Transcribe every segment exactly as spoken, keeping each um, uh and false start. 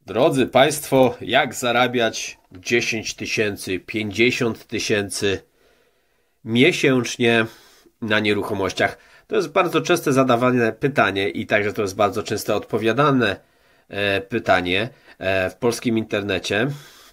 Drodzy Państwo, jak zarabiać dziesięć tysięcy, pięćdziesiąt tysięcy miesięcznie na nieruchomościach? To jest bardzo często zadawane pytanie i także to jest bardzo często odpowiadane pytanie w polskim internecie.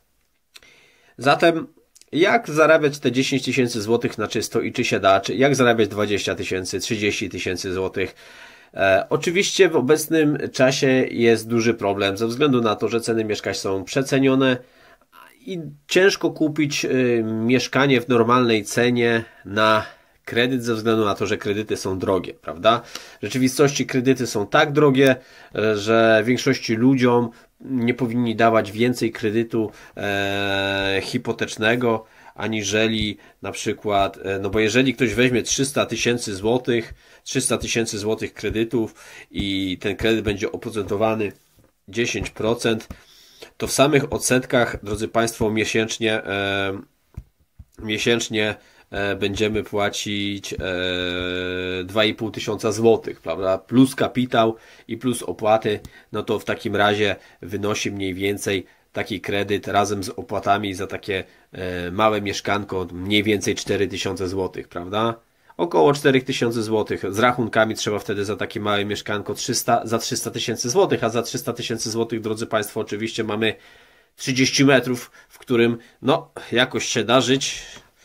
Zatem jak zarabiać te dziesięć tysięcy złotych na czysto i czy się da? Czy jak zarabiać dwadzieścia tysięcy, trzydzieści tysięcy złotych? E, oczywiście w obecnym czasie jest duży problem ze względu na to, że ceny mieszkań są przecenione i ciężko kupić y, mieszkanie w normalnej cenie na kredyt ze względu na to, że kredyty są drogie, prawda? W rzeczywistości kredyty są tak drogie, że większości ludziom nie powinni dawać więcej kredytu e, hipotecznego, aniżeli na przykład, no bo jeżeli ktoś weźmie trzysta tysięcy złotych, trzysta tysięcy złotych kredytów i ten kredyt będzie oprocentowany dziesięć procent, to w samych odsetkach, drodzy Państwo, miesięcznie e, miesięcznie e, będziemy płacić e, dwa i pół tysiąca złotych, prawda? Plus kapitał i plus opłaty, no to w takim razie wynosi mniej więcej taki kredyt razem z opłatami za takie e, małe mieszkanko mniej więcej cztery tysiące złotych, prawda? Około cztery tysiące złotych. Z rachunkami trzeba wtedy za takie małe mieszkanko trzysta, za trzysta tysięcy złotych, a za trzysta tysięcy złotych, drodzy Państwo, oczywiście mamy trzydzieści metrów, w którym no jakoś się da żyć.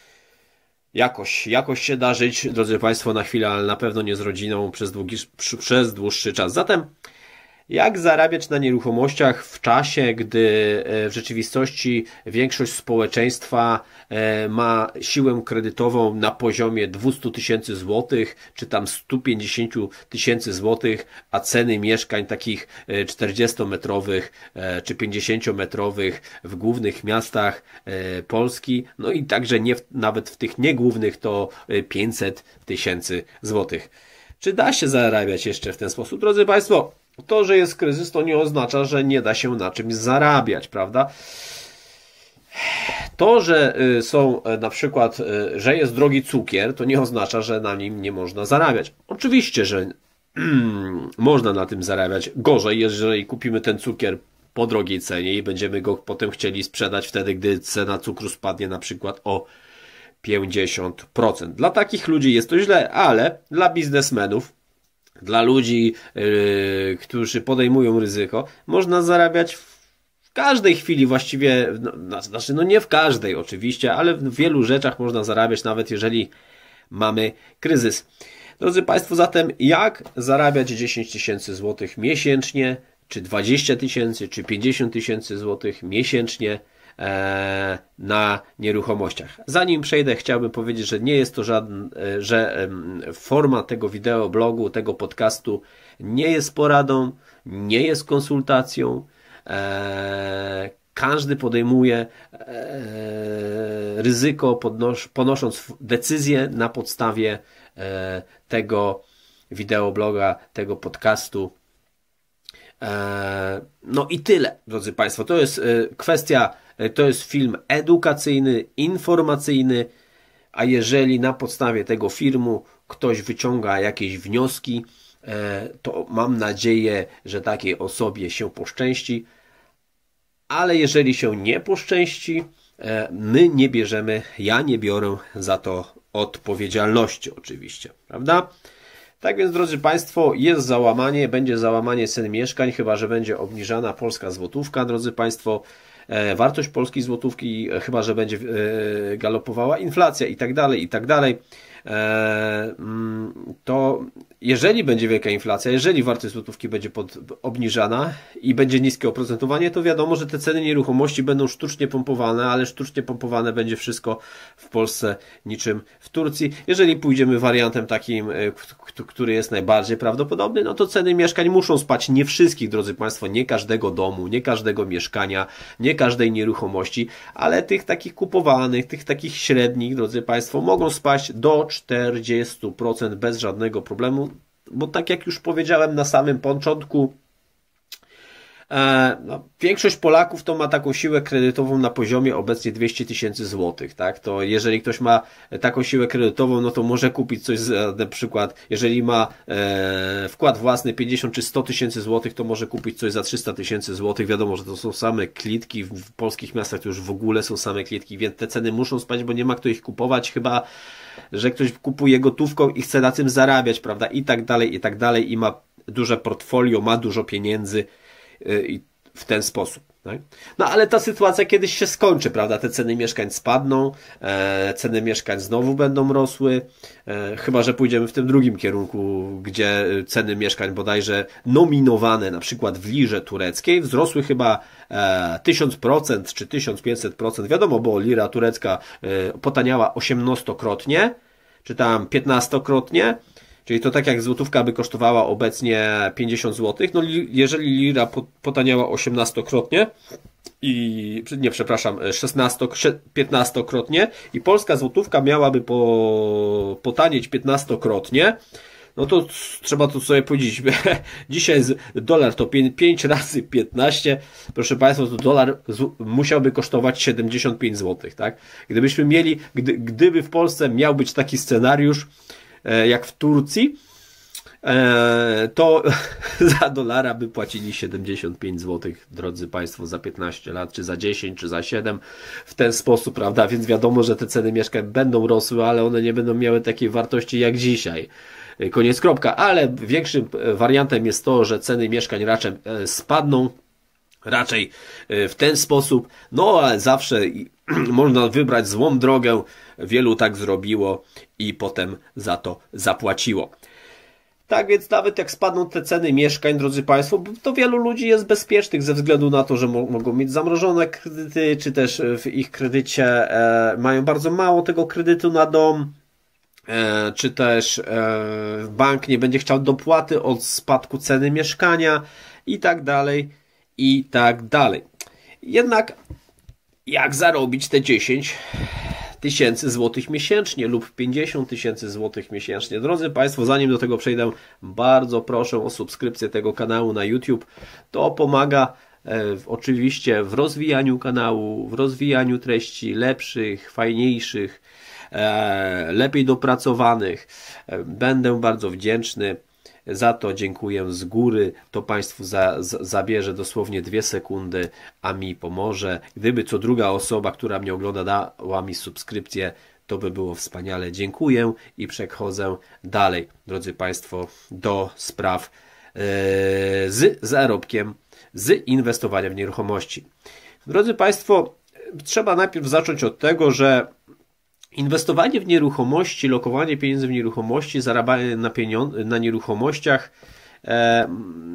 Jakoś, jakoś się da żyć, drodzy Państwo, na chwilę, ale na pewno nie z rodziną przez, długi, przez dłuższy czas. Zatem jak zarabiać na nieruchomościach w czasie, gdy w rzeczywistości większość społeczeństwa ma siłę kredytową na poziomie dwieście tysięcy złotych, czy tam sto pięćdziesiąt tysięcy złotych, a ceny mieszkań takich czterdziestometrowych czy pięćdziesięciometrowych w głównych miastach Polski, no i także nie w, nawet w tych niegłównych to pięćset tysięcy złotych. Czy da się zarabiać jeszcze w ten sposób? Drodzy Państwo, to, że jest kryzys, to nie oznacza, że nie da się na czymś zarabiać, prawda? To, że są na przykład, że jest drogi cukier, to nie oznacza, że na nim nie można zarabiać. Oczywiście, że można na tym zarabiać. Gorzej, jeżeli kupimy ten cukier po drogiej cenie i będziemy go potem chcieli sprzedać wtedy, gdy cena cukru spadnie na przykład o pięćdziesiąt procent. Dla takich ludzi jest to źle, ale dla biznesmenów, dla ludzi, yy, którzy podejmują ryzyko, można zarabiać w każdej chwili właściwie, no, znaczy no nie w każdej oczywiście, ale w wielu rzeczach można zarabiać, nawet jeżeli mamy kryzys. Drodzy Państwo, zatem jak zarabiać dziesięć tysięcy złotych miesięcznie, czy dwadzieścia tysięcy, czy pięćdziesiąt tysięcy złotych miesięcznie na nieruchomościach. Zanim przejdę, chciałbym powiedzieć, że nie jest to żaden, że forma tego wideoblogu, tego podcastu nie jest poradą, nie jest konsultacją. Każdy podejmuje ryzyko, podnos ponosząc decyzję na podstawie tego wideobloga, tego podcastu. No i tyle, drodzy Państwo. To jest kwestia, to jest film edukacyjny, informacyjny, a jeżeli na podstawie tego filmu ktoś wyciąga jakieś wnioski, to mam nadzieję, że takiej osobie się poszczęści, ale jeżeli się nie poszczęści, my nie bierzemy, ja nie biorę za to odpowiedzialności oczywiście, prawda? Tak więc, drodzy Państwo, jest załamanie, będzie załamanie cen mieszkań, chyba że będzie obniżana polska złotówka, drodzy Państwo, e, wartość polskiej złotówki, e, chyba że będzie e, galopowała inflacja i tak dalej, i tak dalej. E, to jeżeli będzie wielka inflacja, jeżeli wartość złotówki będzie pod, obniżana i będzie niskie oprocentowanie, to wiadomo, że te ceny nieruchomości będą sztucznie pompowane, ale sztucznie pompowane będzie wszystko w Polsce niczym w Turcji. Jeżeli pójdziemy wariantem takim, który jest najbardziej prawdopodobny, no to ceny mieszkań muszą spać. Nie wszystkich, drodzy Państwo, nie każdego domu, nie każdego mieszkania, nie każdej nieruchomości, ale tych takich kupowanych, tych takich średnich, drodzy Państwo, mogą spaść do czterdziestu procent bez żadnego problemu, bo tak jak już powiedziałem na samym początku, E, no, większość Polaków to ma taką siłę kredytową na poziomie obecnie dwieście tysięcy złotych, tak? To jeżeli ktoś ma taką siłę kredytową, no to może kupić coś, z, na przykład, jeżeli ma e, wkład własny pięćdziesiąt czy sto tysięcy złotych, to może kupić coś za trzysta tysięcy złotych. Wiadomo, że to są same klitki, w polskich miastach to już w ogóle są same klitki, więc te ceny muszą spać, bo nie ma kto ich kupować, chyba że ktoś kupuje gotówką i chce na tym zarabiać, prawda? I tak dalej, i tak dalej, i ma duże portfolio, ma dużo pieniędzy i w ten sposób. Tak? No ale ta sytuacja kiedyś się skończy, prawda? Te ceny mieszkań spadną, e, ceny mieszkań znowu będą rosły, e, chyba że pójdziemy w tym drugim kierunku, gdzie ceny mieszkań bodajże nominowane, na przykład w lirze tureckiej, wzrosły chyba e, tysiąc procent czy tysiąc pięćset procent. Wiadomo, bo lira turecka e, potaniała osiemnastokrotnie, czy tam piętnastokrotnie. Czyli to tak jak złotówka by kosztowała obecnie pięćdziesiąt złotych, no jeżeli lira potaniała osiemnastokrotnie i, nie przepraszam, szesnasto, piętnastokrotnie i polska złotówka miałaby po, potanieć piętnastokrotnie, no to trzeba to sobie powiedzieć, dzisiaj dolar to pięć razy piętnaście, proszę Państwa, to dolar musiałby kosztować siedemdziesiąt pięć złotych, tak? Gdybyśmy mieli, gdy, gdyby w Polsce miał być taki scenariusz, jak w Turcji, to za dolara by płacili siedemdziesiąt pięć złotych, drodzy Państwo, za piętnaście lat, czy za dziesięć, czy za siedem, w ten sposób, prawda? Więc wiadomo, że te ceny mieszkań będą rosły, ale one nie będą miały takiej wartości jak dzisiaj. Koniec, kropka. Ale większym wariantem jest to, że ceny mieszkań raczej spadną, raczej w ten sposób, no ale zawsze można wybrać złą drogę, wielu tak zrobiło i potem za to zapłaciło. Tak więc nawet jak spadną te ceny mieszkań, drodzy Państwo, to wielu ludzi jest bezpiecznych ze względu na to, że mo mogą mieć zamrożone kredyty, czy też w ich kredycie e, mają bardzo mało tego kredytu na dom, e, czy też e, bank nie będzie chciał dopłaty od spadku ceny mieszkania i tak dalej, i tak dalej. Jednak jak zarobić te dziesięć tysięcy złotych miesięcznie lub pięćdziesiąt tysięcy złotych miesięcznie? Drodzy Państwo, zanim do tego przejdę, bardzo proszę o subskrypcję tego kanału na YouTube. To pomaga e, w, oczywiście w rozwijaniu kanału, w rozwijaniu treści lepszych, fajniejszych, e, lepiej dopracowanych. E, będę bardzo wdzięczny. Za to dziękuję z góry. To Państwu za, za, zabierze dosłownie dwie sekundy, a mi pomoże. Gdyby co druga osoba, która mnie ogląda, dała mi subskrypcję, to by było wspaniale. Dziękuję i przechodzę dalej, drodzy Państwo, do spraw yy, z zarobkiem, z inwestowania w nieruchomości. Drodzy Państwo, trzeba najpierw zacząć od tego, że inwestowanie w nieruchomości, lokowanie pieniędzy w nieruchomości, zarabianie na, na nieruchomościach e,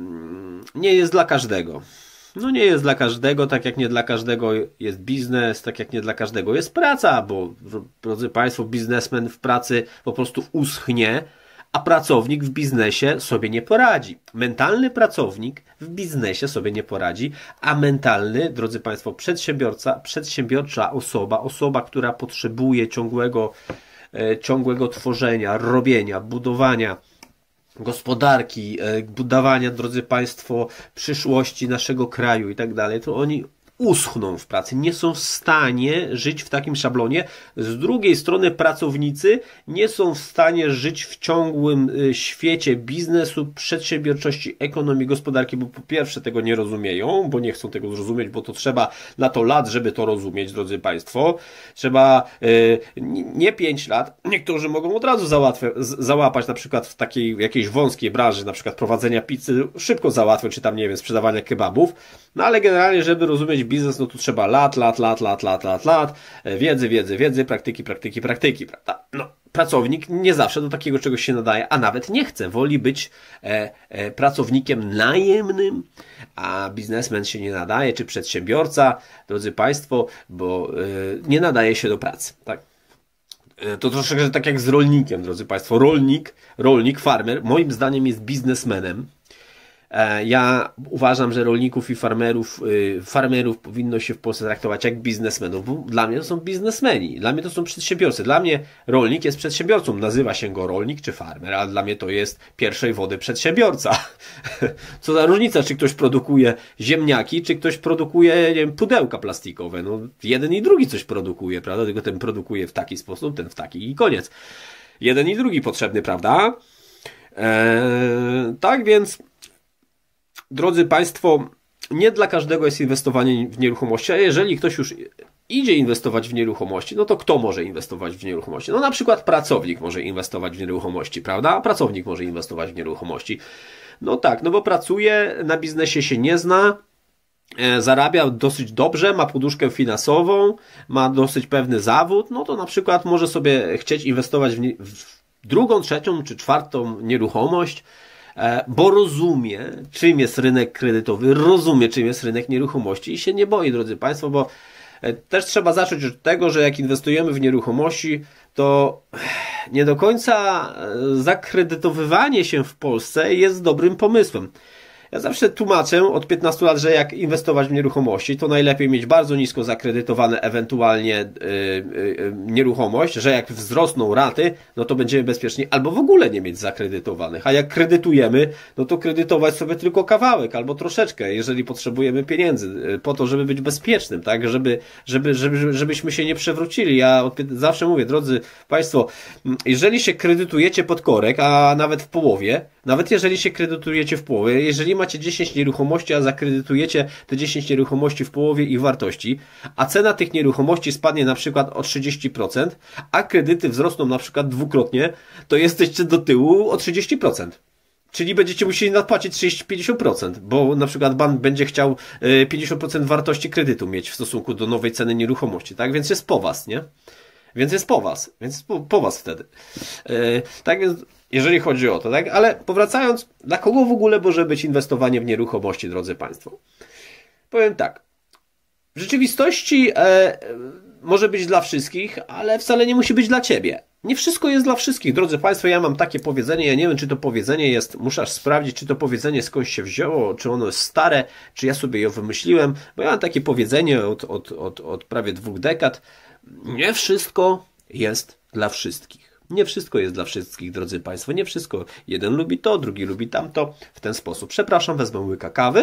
nie jest dla każdego. No nie jest dla każdego, tak jak nie dla każdego jest biznes, tak jak nie dla każdego jest praca, bo drodzy Państwo, biznesmen w pracy po prostu uschnie, a pracownik w biznesie sobie nie poradzi. Mentalny pracownik w biznesie sobie nie poradzi, a mentalny, drodzy Państwo, przedsiębiorca, przedsiębiorcza osoba, osoba, która potrzebuje ciągłego, e, ciągłego tworzenia, robienia, budowania gospodarki, e, budowania, drodzy Państwo, przyszłości naszego kraju i tak dalej, to oni uschną w pracy, nie są w stanie żyć w takim szablonie. Z drugiej strony pracownicy nie są w stanie żyć w ciągłym świecie biznesu, przedsiębiorczości, ekonomii, gospodarki, bo po pierwsze tego nie rozumieją, bo nie chcą tego zrozumieć, bo to trzeba na to lat, żeby to rozumieć, drodzy Państwo. Trzeba yy, nie pięć lat, niektórzy mogą od razu załatwiać, załapać na przykład w takiej jakiejś wąskiej branży, na przykład prowadzenia pizzy, szybko załatwią, czy tam, nie wiem, sprzedawania kebabów, no ale generalnie, żeby rozumieć biznes, no to trzeba lat, lat, lat, lat, lat, lat, lat, wiedzy, wiedzy, wiedzy, praktyki, praktyki, praktyki, prawda? No, pracownik nie zawsze do takiego czegoś się nadaje, a nawet nie chce, woli być e, e, pracownikiem najemnym, a biznesmen się nie nadaje, czy przedsiębiorca, drodzy Państwo, bo e, nie nadaje się do pracy, tak? To troszeczkę tak jak z rolnikiem, drodzy Państwo. Rolnik, rolnik, farmer, moim zdaniem jest biznesmenem, Ja uważam, że rolników i farmerów, farmerów powinno się w Polsce traktować jak biznesmenów, bo dla mnie to są biznesmeni, dla mnie to są przedsiębiorcy. Dla mnie rolnik jest przedsiębiorcą, nazywa się go rolnik czy farmer, a dla mnie to jest pierwszej wody przedsiębiorca. Co za różnica, czy ktoś produkuje ziemniaki, czy ktoś produkuje, nie wiem, pudełka plastikowe. No, jeden i drugi coś produkuje, prawda? Tylko ten produkuje w taki sposób, ten w taki i koniec. Jeden i drugi potrzebny, prawda? Eee, tak więc drodzy Państwo, nie dla każdego jest inwestowanie w nieruchomości, a jeżeli ktoś już idzie inwestować w nieruchomości, no to kto może inwestować w nieruchomości? No na przykład pracownik może inwestować w nieruchomości, prawda? Pracownik może inwestować w nieruchomości. No tak, no bo pracuje, na biznesie się nie zna, zarabia dosyć dobrze, ma poduszkę finansową, ma dosyć pewny zawód, no to na przykład może sobie chcieć inwestować w, nie, w drugą, trzecią czy czwartą nieruchomość, bo rozumie, czym jest rynek kredytowy, rozumie, czym jest rynek nieruchomości i się nie boi, drodzy Państwo, bo też trzeba zacząć od tego, że jak inwestujemy w nieruchomości, to nie do końca zakredytowywanie się w Polsce jest dobrym pomysłem. Ja zawsze tłumaczę od piętnastu lat, że jak inwestować w nieruchomości, to najlepiej mieć bardzo nisko zakredytowane ewentualnie yy, yy, nieruchomość, że jak wzrosną raty, no to będziemy bezpieczni, albo w ogóle nie mieć zakredytowanych. A jak kredytujemy, no to kredytować sobie tylko kawałek albo troszeczkę, jeżeli potrzebujemy pieniędzy, yy, po to, żeby być bezpiecznym, tak, żeby, żeby, żeby, żebyśmy się nie przewrócili. Ja od, zawsze mówię, drodzy Państwo, jeżeli się kredytujecie pod korek, a nawet w połowie, nawet jeżeli się kredytujecie w połowie, jeżeli macie dziesięć nieruchomości, a zakredytujecie te dziesięć nieruchomości w połowie ich wartości, a cena tych nieruchomości spadnie na przykład o trzydzieści procent, a kredyty wzrosną na przykład dwukrotnie, to jesteście do tyłu o trzydzieści procent. Czyli będziecie musieli nadpłacić trzydzieści do pięćdziesięciu procent, bo na przykład bank będzie chciał pięćdziesiąt procent wartości kredytu mieć w stosunku do nowej ceny nieruchomości, tak? Więc jest po was, nie? Więc jest po was, więc jest po, po was wtedy. Yy, tak więc, jeżeli chodzi o to, tak? Ale powracając, dla kogo w ogóle może być inwestowanie w nieruchomości, drodzy Państwo? Powiem tak. W rzeczywistości e, może być dla wszystkich, ale wcale nie musi być dla Ciebie. Nie wszystko jest dla wszystkich, drodzy Państwo. Ja mam takie powiedzenie, ja nie wiem, czy to powiedzenie jest, muszę aż sprawdzić, czy to powiedzenie skądś się wzięło, czy ono jest stare, czy ja sobie je wymyśliłem, bo ja mam takie powiedzenie od, od, od, od prawie dwóch dekad. Nie wszystko jest dla wszystkich. Nie wszystko jest dla wszystkich, drodzy Państwo. Nie wszystko. Jeden lubi to, drugi lubi tamto. W ten sposób. Przepraszam, wezmę łyka kawy.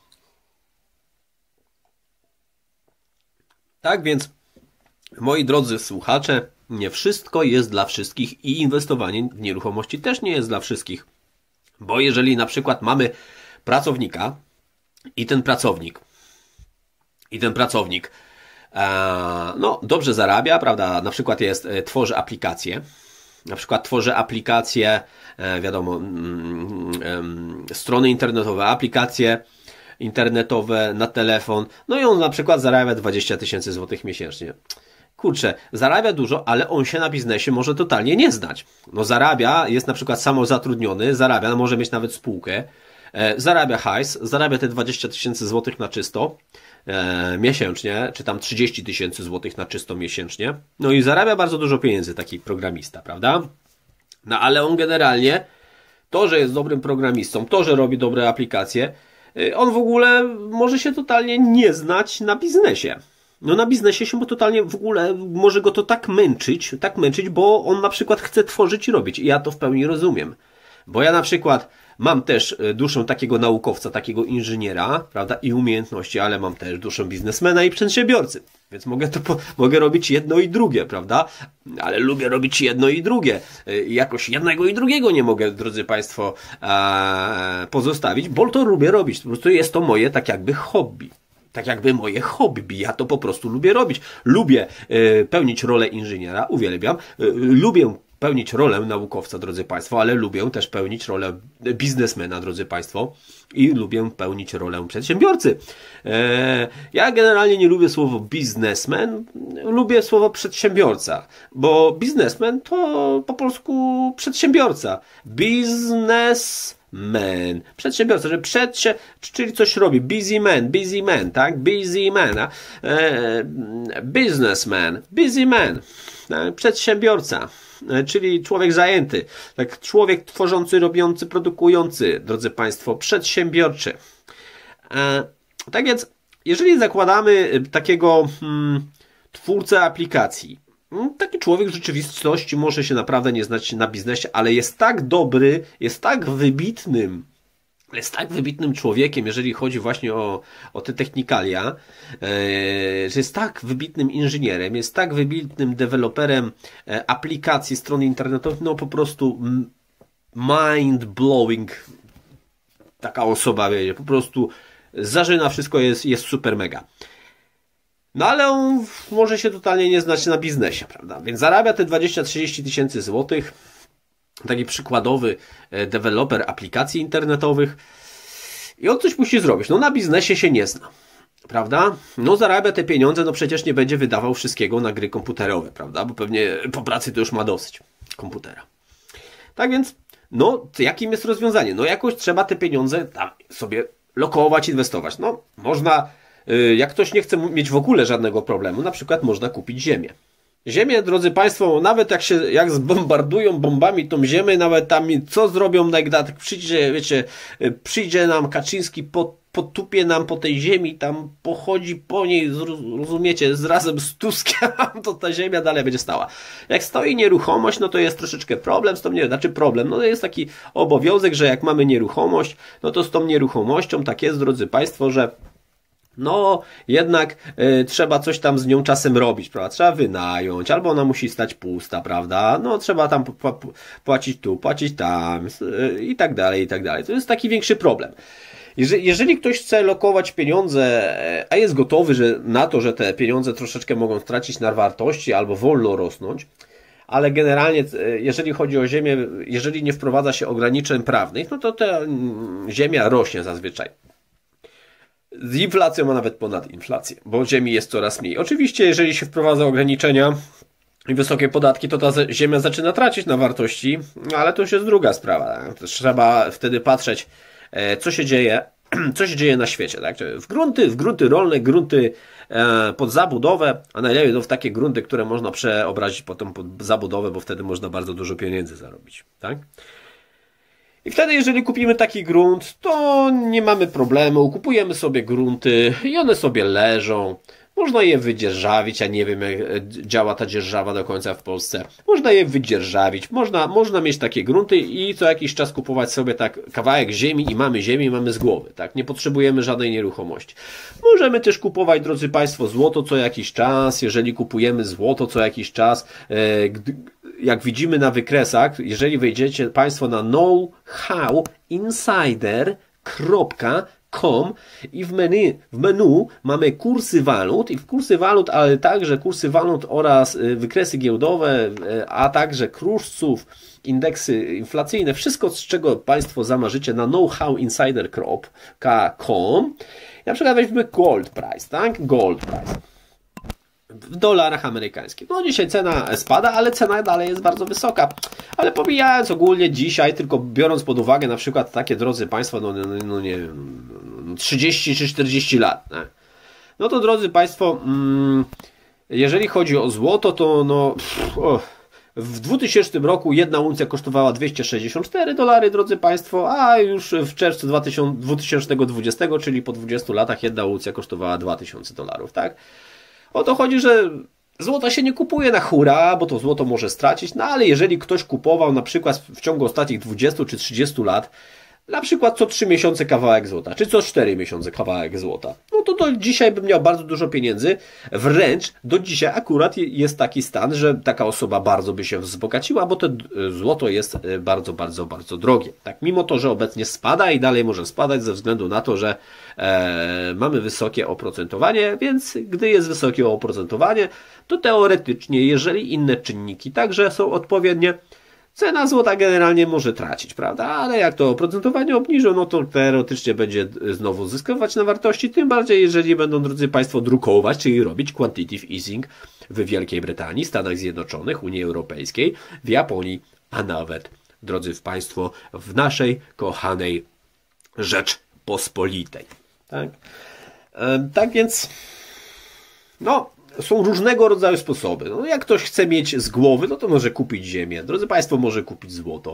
Tak więc, moi drodzy słuchacze, nie wszystko jest dla wszystkich i inwestowanie w nieruchomości też nie jest dla wszystkich. Bo jeżeli na przykład mamy pracownika i ten pracownik i ten pracownik no, dobrze zarabia, prawda, na przykład jest, tworzy aplikacje, na przykład tworzy aplikacje, wiadomo, strony internetowe, aplikacje internetowe na telefon, no i on na przykład zarabia dwadzieścia tysięcy złotych miesięcznie. Kurczę, zarabia dużo, ale on się na biznesie może totalnie nie znać. No zarabia, jest na przykład samozatrudniony, zarabia, może mieć nawet spółkę, zarabia hajs, zarabia te dwadzieścia tysięcy złotych na czysto, E, miesięcznie, czy tam trzydzieści tysięcy złotych na czysto miesięcznie. No i zarabia bardzo dużo pieniędzy taki programista, prawda? No ale on generalnie, to, że jest dobrym programistą, to, że robi dobre aplikacje, on w ogóle może się totalnie nie znać na biznesie. No na biznesie się mu totalnie w ogóle może go to tak męczyć, tak męczyć, bo on na przykład chce tworzyć i robić. I ja to w pełni rozumiem. Bo ja na przykład mam też duszę takiego naukowca, takiego inżyniera, prawda, i umiejętności, ale mam też duszę biznesmena i przedsiębiorcy. Więc mogę to po, mogę robić jedno i drugie, prawda? Ale lubię robić jedno i drugie. Jakoś jednego i drugiego nie mogę, drodzy Państwo, e, pozostawić, bo to lubię robić. Po prostu jest to moje tak jakby hobby. Tak jakby moje hobby. Ja to po prostu lubię robić. Lubię e, pełnić rolę inżyniera, uwielbiam. E, lubię pełnić rolę naukowca, drodzy Państwo, ale lubię też pełnić rolę biznesmena, drodzy Państwo, i lubię pełnić rolę przedsiębiorcy. Eee, ja generalnie nie lubię słowa biznesmen, lubię słowo przedsiębiorca, bo biznesmen to po polsku przedsiębiorca. Biznesman. Przedsiębiorca, że przedsie, czyli coś robi. Busy man, busy man, tak? Busy man. Eee, businessman, busy man. Przedsiębiorca. czyli człowiek zajęty, tak, człowiek tworzący, robiący, produkujący, drodzy Państwo, przedsiębiorczy. Tak więc, jeżeli zakładamy takiego hmm, twórcę aplikacji, taki człowiek w rzeczywistości może się naprawdę nie znać na biznesie, ale jest tak dobry, jest tak wybitnym, jest tak wybitnym człowiekiem, jeżeli chodzi właśnie o, o te technikalia, że jest tak wybitnym inżynierem, jest tak wybitnym deweloperem aplikacji, stron internetowych, no po prostu mind-blowing taka osoba, wiecie, po prostu zażyna wszystko, jest, jest super mega. No ale on może się totalnie nie znać na biznesie, prawda? Więc zarabia te dwadzieścia trzydzieści tysięcy złotych. Taki przykładowy deweloper aplikacji internetowych. I on coś musi zrobić. No na biznesie się nie zna, prawda? No zarabia te pieniądze, no przecież nie będzie wydawał wszystkiego na gry komputerowe, prawda? Bo pewnie po pracy to już ma dosyć komputera. Tak więc, no jakim jest rozwiązanie? No jakoś trzeba te pieniądze tam sobie lokować, inwestować. No można... Jak ktoś nie chce mieć w ogóle żadnego problemu, na przykład można kupić ziemię. Ziemię, drodzy Państwo, nawet jak się, jak zbombardują bombami tą ziemię, nawet tam co zrobią, jak tak przyjdzie, wiecie, przyjdzie nam Kaczyński, po, potupie nam po tej ziemi, tam pochodzi po niej, rozumiecie, z razem z Tuskiem, to ta ziemia dalej będzie stała. Jak stoi nieruchomość, no to jest troszeczkę problem z tą, nie, znaczy problem, no to jest taki obowiązek, że jak mamy nieruchomość, no to z tą nieruchomością tak jest, drodzy Państwo, że no, jednak y, trzeba coś tam z nią czasem robić, prawda? Trzeba wynająć, albo ona musi stać pusta, prawda? No, trzeba tam płacić tu, płacić tam y, i tak dalej, i tak dalej. To jest taki większy problem. Jeżeli, jeżeli ktoś chce lokować pieniądze, a jest gotowy że, na to, że te pieniądze troszeczkę mogą stracić na wartości albo wolno rosnąć, ale generalnie, jeżeli chodzi o ziemię, jeżeli nie wprowadza się ograniczeń prawnych, no to ta ziemia rośnie zazwyczaj. Z inflacją, a nawet ponad inflację, bo ziemi jest coraz mniej. Oczywiście, jeżeli się wprowadza ograniczenia i wysokie podatki, to ta ziemia zaczyna tracić na wartości, ale to już jest druga sprawa. Trzeba wtedy patrzeć, co się dzieje, co się dzieje na świecie. Tak? W grunty, w grunty rolne, grunty pod zabudowę, a najlepiej to w takie grunty, które można przeobrazić potem pod zabudowę, bo wtedy można bardzo dużo pieniędzy zarobić. Tak? I wtedy, jeżeli kupimy taki grunt, to nie mamy problemu, kupujemy sobie grunty i one sobie leżą. Można je wydzierżawić, ja nie wiem jak działa ta dzierżawa do końca w Polsce. Można je wydzierżawić, można, można mieć takie grunty i co jakiś czas kupować sobie tak kawałek ziemi i mamy ziemię i mamy z głowy, tak? Nie potrzebujemy żadnej nieruchomości. Możemy też kupować, drodzy Państwo, złoto co jakiś czas, jeżeli kupujemy złoto co jakiś czas, e, gdy, jak widzimy na wykresach, jeżeli wejdziecie Państwo na know how insider kropka com i w menu, w menu mamy kursy walut i w kursy walut, ale także kursy walut oraz wykresy giełdowe, a także kursów, indeksy inflacyjne, wszystko z czego Państwo zamarzycie na know how insider kropka com. Na przykład weźmy gold price, tak? Gold price. W dolarach amerykańskich. No dzisiaj cena spada, ale cena dalej jest bardzo wysoka. Ale pomijając ogólnie dzisiaj, tylko biorąc pod uwagę na przykład takie, drodzy Państwo, no, no, no nie wiem, trzydzieści czy czterdzieści lat. Nie? No to drodzy Państwo, mm, jeżeli chodzi o złoto, to no pff, oh, w dwutysięcznym roku jedna uncja kosztowała dwieście sześćdziesiąt cztery dolary, drodzy Państwo, a już w czerwcu dwa tysiące dwudziestego, czyli po dwudziestu latach jedna uncja kosztowała dwa tysiące dolarów, tak? O to chodzi, że złota się nie kupuje na hura, bo to złoto może stracić, no ale jeżeli ktoś kupował na przykład w ciągu ostatnich dwudziestu czy trzydziestu lat, na przykład co trzy miesiące kawałek złota, czy co cztery miesiące kawałek złota, no to do dzisiaj bym miał bardzo dużo pieniędzy, wręcz do dzisiaj akurat jest taki stan, że taka osoba bardzo by się wzbogaciła, bo to złoto jest bardzo, bardzo, bardzo drogie. Tak, mimo to, że obecnie spada i dalej może spadać ze względu na to, że e, mamy wysokie oprocentowanie, więc gdy jest wysokie oprocentowanie, to teoretycznie, jeżeli inne czynniki także są odpowiednie, cena złota generalnie może tracić, prawda? Ale jak to oprocentowanie obniżą, no to teoretycznie będzie znowu zyskiwać na wartości, tym bardziej jeżeli będą, drodzy Państwo, drukować, czyli robić quantitative easing w Wielkiej Brytanii, Stanach Zjednoczonych, Unii Europejskiej, w Japonii, a nawet, drodzy Państwo, w naszej kochanej Rzeczpospolitej. Tak, e, tak więc, no, są różnego rodzaju sposoby. No, jak ktoś chce mieć z głowy, no to może kupić ziemię. Drodzy Państwo, może kupić złoto.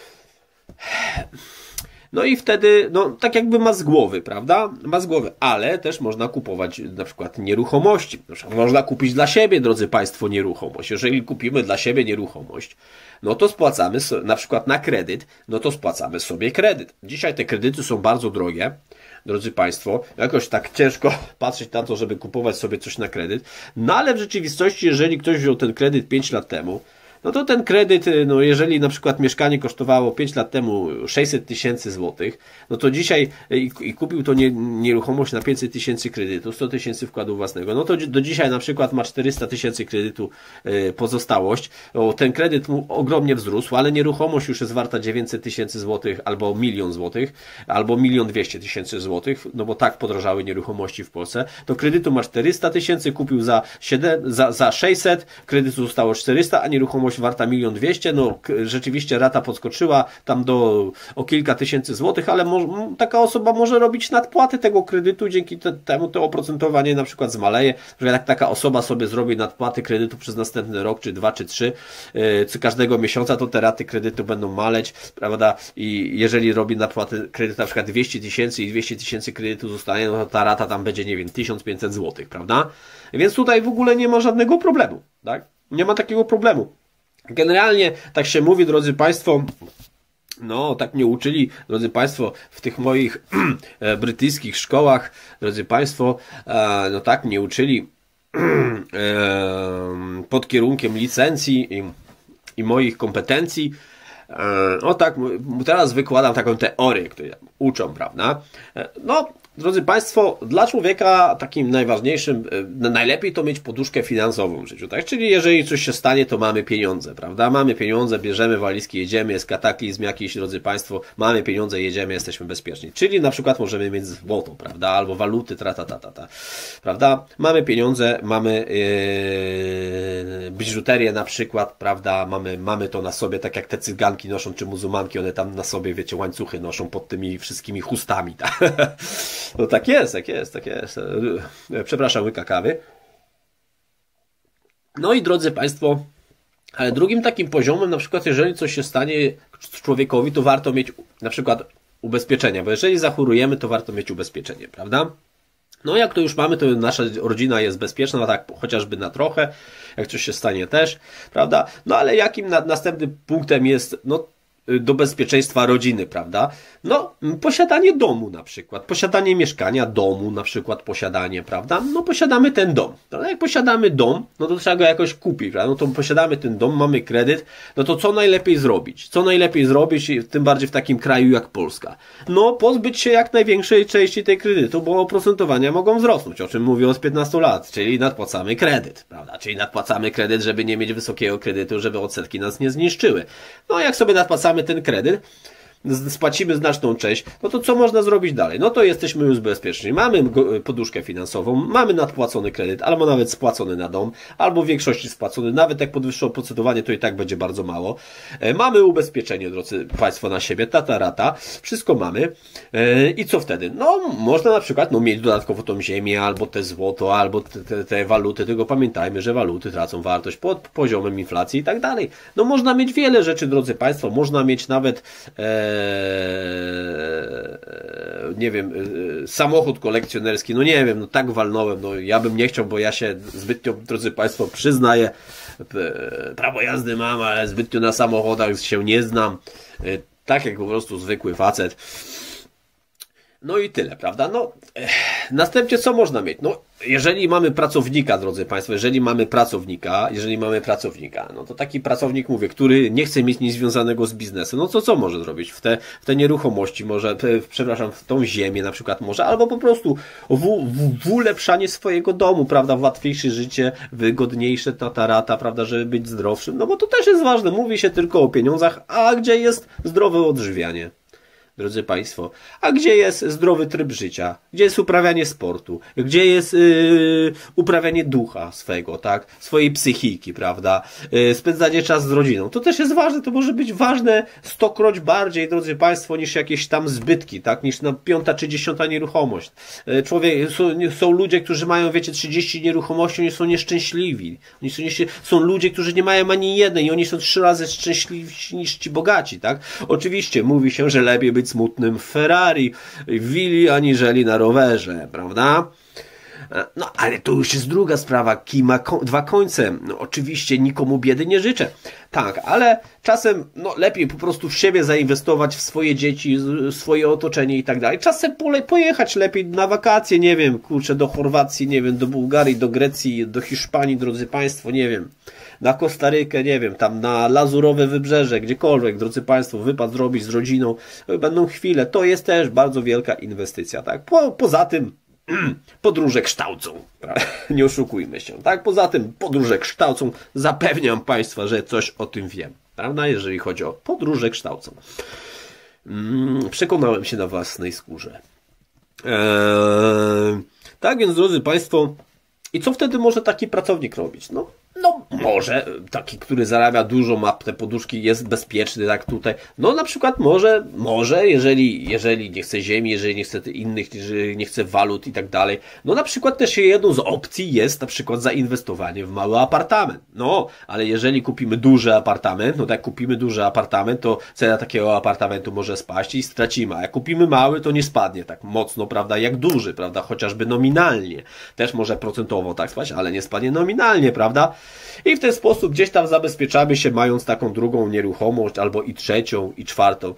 No i wtedy, no tak jakby ma z głowy, prawda? Ma z głowy, ale też można kupować na przykład nieruchomości. Można kupić dla siebie, drodzy Państwo, nieruchomość. Jeżeli kupimy dla siebie nieruchomość, no to spłacamy so, na przykład na kredyt, no to spłacamy sobie kredyt. Dzisiaj te kredyty są bardzo drogie, drodzy Państwo. Jakoś tak ciężko patrzeć na to, żeby kupować sobie coś na kredyt. No ale w rzeczywistości, jeżeli ktoś wziął ten kredyt pięć lat temu, no to ten kredyt, no jeżeli na przykład mieszkanie kosztowało pięć lat temu sześćset tysięcy złotych, no to dzisiaj i, i kupił to nie, nieruchomość na pięćset tysięcy kredytu, sto tysięcy wkładu własnego, no to do dzisiaj na przykład ma czterysta tysięcy kredytu y, pozostałość. O, ten kredyt mu ogromnie wzrósł, ale nieruchomość już jest warta dziewięćset tysięcy złotych albo milion złotych, albo milion dwieście tysięcy złotych, no bo tak podrożały nieruchomości w Polsce. To kredytu ma czterysta tysięcy, kupił za, siedem, za, za sześćset, kredytu zostało czterysta, a nieruchomość warta milion dwieście, no rzeczywiście rata podskoczyła tam do o kilka tysięcy złotych, ale mo, taka osoba może robić nadpłaty tego kredytu, dzięki te, temu to oprocentowanie na przykład zmaleje, że jak taka osoba sobie zrobi nadpłaty kredytu przez następny rok, czy dwa, czy trzy, yy, każdego miesiąca, to te raty kredytu będą maleć, prawda, i jeżeli robi nadpłaty kredytu na przykład dwieście tysięcy i dwieście tysięcy kredytu zostanie, no to ta rata tam będzie, nie wiem, tysiąc pięćset złotych, prawda, więc tutaj w ogóle nie ma żadnego problemu, tak, nie ma takiego problemu. Generalnie tak się mówi, drodzy Państwo, no tak mnie uczyli, drodzy Państwo, w tych moich brytyjskich szkołach, drodzy Państwo, no tak mnie uczyli pod kierunkiem licencji i, i moich kompetencji. No tak, teraz wykładam taką teorię, którą uczą, prawda? No, drodzy Państwo, dla człowieka takim najważniejszym, najlepiej to mieć poduszkę finansową w życiu, tak? Czyli jeżeli coś się stanie, to mamy pieniądze, prawda? Mamy pieniądze, bierzemy walizki, jedziemy, jest kataklizm jakiś, drodzy Państwo, mamy pieniądze, jedziemy, jesteśmy bezpieczni. Czyli na przykład możemy mieć złoto, prawda? Albo waluty, tra, ta, ta, ta, ta. Prawda? Mamy pieniądze, mamy yy, biżuterię na przykład, prawda? Mamy, mamy to na sobie, tak jak te cyganki noszą, czy muzułmanki, one tam na sobie, wiecie, łańcuchy noszą pod tymi wszystkimi chustami, tak? No tak jest, tak jest, tak jest. Przepraszam, łyka kawy. No i drodzy Państwo, ale drugim takim poziomem, na przykład jeżeli coś się stanie człowiekowi, to warto mieć na przykład ubezpieczenia, bo jeżeli zachorujemy, to warto mieć ubezpieczenie, prawda? No jak to już mamy, to nasza rodzina jest bezpieczna, tak chociażby na trochę, jak coś się stanie też, prawda? No ale jakim na, następnym punktem jest, no do bezpieczeństwa rodziny, prawda? No, posiadanie domu na przykład, posiadanie mieszkania, domu na przykład, posiadanie, prawda? No, posiadamy ten dom. No, jak posiadamy dom, no to trzeba go jakoś kupić, prawda? No to posiadamy ten dom, mamy kredyt, no to co najlepiej zrobić? Co najlepiej zrobić, tym bardziej w takim kraju jak Polska? No, pozbyć się jak największej części tej kredytu, bo oprocentowania mogą wzrosnąć, o czym mówię od piętnastu lat, czyli nadpłacamy kredyt, prawda? Czyli nadpłacamy kredyt, żeby nie mieć wysokiego kredytu, żeby odsetki nas nie zniszczyły. No, jak sobie nadpłacamy ten kredyt, spłacimy znaczną część, no to co można zrobić dalej? No to jesteśmy już bezpieczni. Mamy poduszkę finansową, mamy nadpłacony kredyt, albo nawet spłacony na dom, albo w większości spłacony, nawet jak podwyższy oprocentowanie, to i tak będzie bardzo mało. Mamy ubezpieczenie, drodzy Państwo, na siebie, tata rata, wszystko mamy. I co wtedy? No, można na przykład no, mieć dodatkowo tą ziemię, albo te złoto, albo te, te, te waluty, tylko pamiętajmy, że waluty tracą wartość pod poziomem inflacji i tak dalej. No, można mieć wiele rzeczy, drodzy Państwo, można mieć nawet e, nie wiem, samochód kolekcjonerski, no nie wiem, no tak walnąłem, no ja bym nie chciał, bo ja się zbytnio, drodzy Państwo, przyznaję, prawo jazdy mam, ale zbytnio na samochodach się nie znam, tak jak po prostu zwykły facet. No i tyle, prawda? No, następnie co można mieć? No, jeżeli mamy pracownika, drodzy Państwo, jeżeli mamy pracownika, jeżeli mamy pracownika, no to taki pracownik, mówię, który nie chce mieć nic związanego z biznesem, no to co może zrobić? W te, w te nieruchomości może, przepraszam, w tą ziemię na przykład może, albo po prostu w, w, w ulepszanie swojego domu, prawda? W łatwiejsze życie, wygodniejsze tata rata, prawda? Żeby być zdrowszym, no bo to też jest ważne. Mówi się tylko o pieniądzach, a gdzie jest zdrowe odżywianie? drodzy Państwo. A gdzie jest zdrowy tryb życia? Gdzie jest uprawianie sportu? Gdzie jest yy, uprawianie ducha swego, tak? Swojej psychiki, prawda? Yy, spędzanie czasu z rodziną. To też jest ważne, to może być ważne stokroć bardziej, drodzy Państwo, niż jakieś tam zbytki, tak? Niż na piąta czy dziesiąta nieruchomość. Yy, człowiek, są, są ludzie, którzy mają, wiecie, trzydzieści nieruchomości, oni są nieszczęśliwi. Oni są, nieszczę... są ludzie, którzy nie mają ani jednej i oni są trzy razy szczęśliwsi niż ci bogaci, tak? Oczywiście mówi się, że lepiej być smutnym w Ferrari, w willi, aniżeli na rowerze, prawda? No, ale to już jest druga sprawa. Kij ma ko dwa końce. No, oczywiście nikomu biedy nie życzę. Tak, ale czasem no, lepiej po prostu w siebie zainwestować, w swoje dzieci, swoje otoczenie i tak dalej. Czasem pojechać lepiej na wakacje, nie wiem, kurczę, do Chorwacji, nie wiem, do Bułgarii, do Grecji, do Hiszpanii, drodzy Państwo, nie wiem, na Kostarykę, nie wiem, tam na Lazurowe Wybrzeże, gdziekolwiek, drodzy Państwo, wypad zrobić z rodziną, będą chwile. To jest też bardzo wielka inwestycja, tak? Po, poza tym podróże kształcą, prawda? Nie oszukujmy się, tak? Poza tym podróże kształcą, zapewniam Państwa, że coś o tym wiem, prawda? Jeżeli chodzi o podróże kształcą. Hmm, przekonałem się na własnej skórze. Eee, tak więc, drodzy Państwo, i co wtedy może taki pracownik robić? No, no może taki, który zarabia dużo, ma te poduszki, jest bezpieczny, tak tutaj. No na przykład może, może, jeżeli, jeżeli nie chce ziemi, jeżeli nie chce innych, jeżeli nie chce walut i tak dalej. No na przykład też jedną z opcji jest na przykład zainwestowanie w mały apartament. No, ale jeżeli kupimy duży apartament, no tak jak kupimy duży apartament, to cena takiego apartamentu może spaść i stracimy. A jak kupimy mały, to nie spadnie tak mocno, prawda, jak duży, prawda, chociażby nominalnie. Też może procentowo tak spaść, ale nie spadnie nominalnie, prawda? I w ten sposób gdzieś tam zabezpieczamy się, mając taką drugą nieruchomość, albo i trzecią, i czwartą.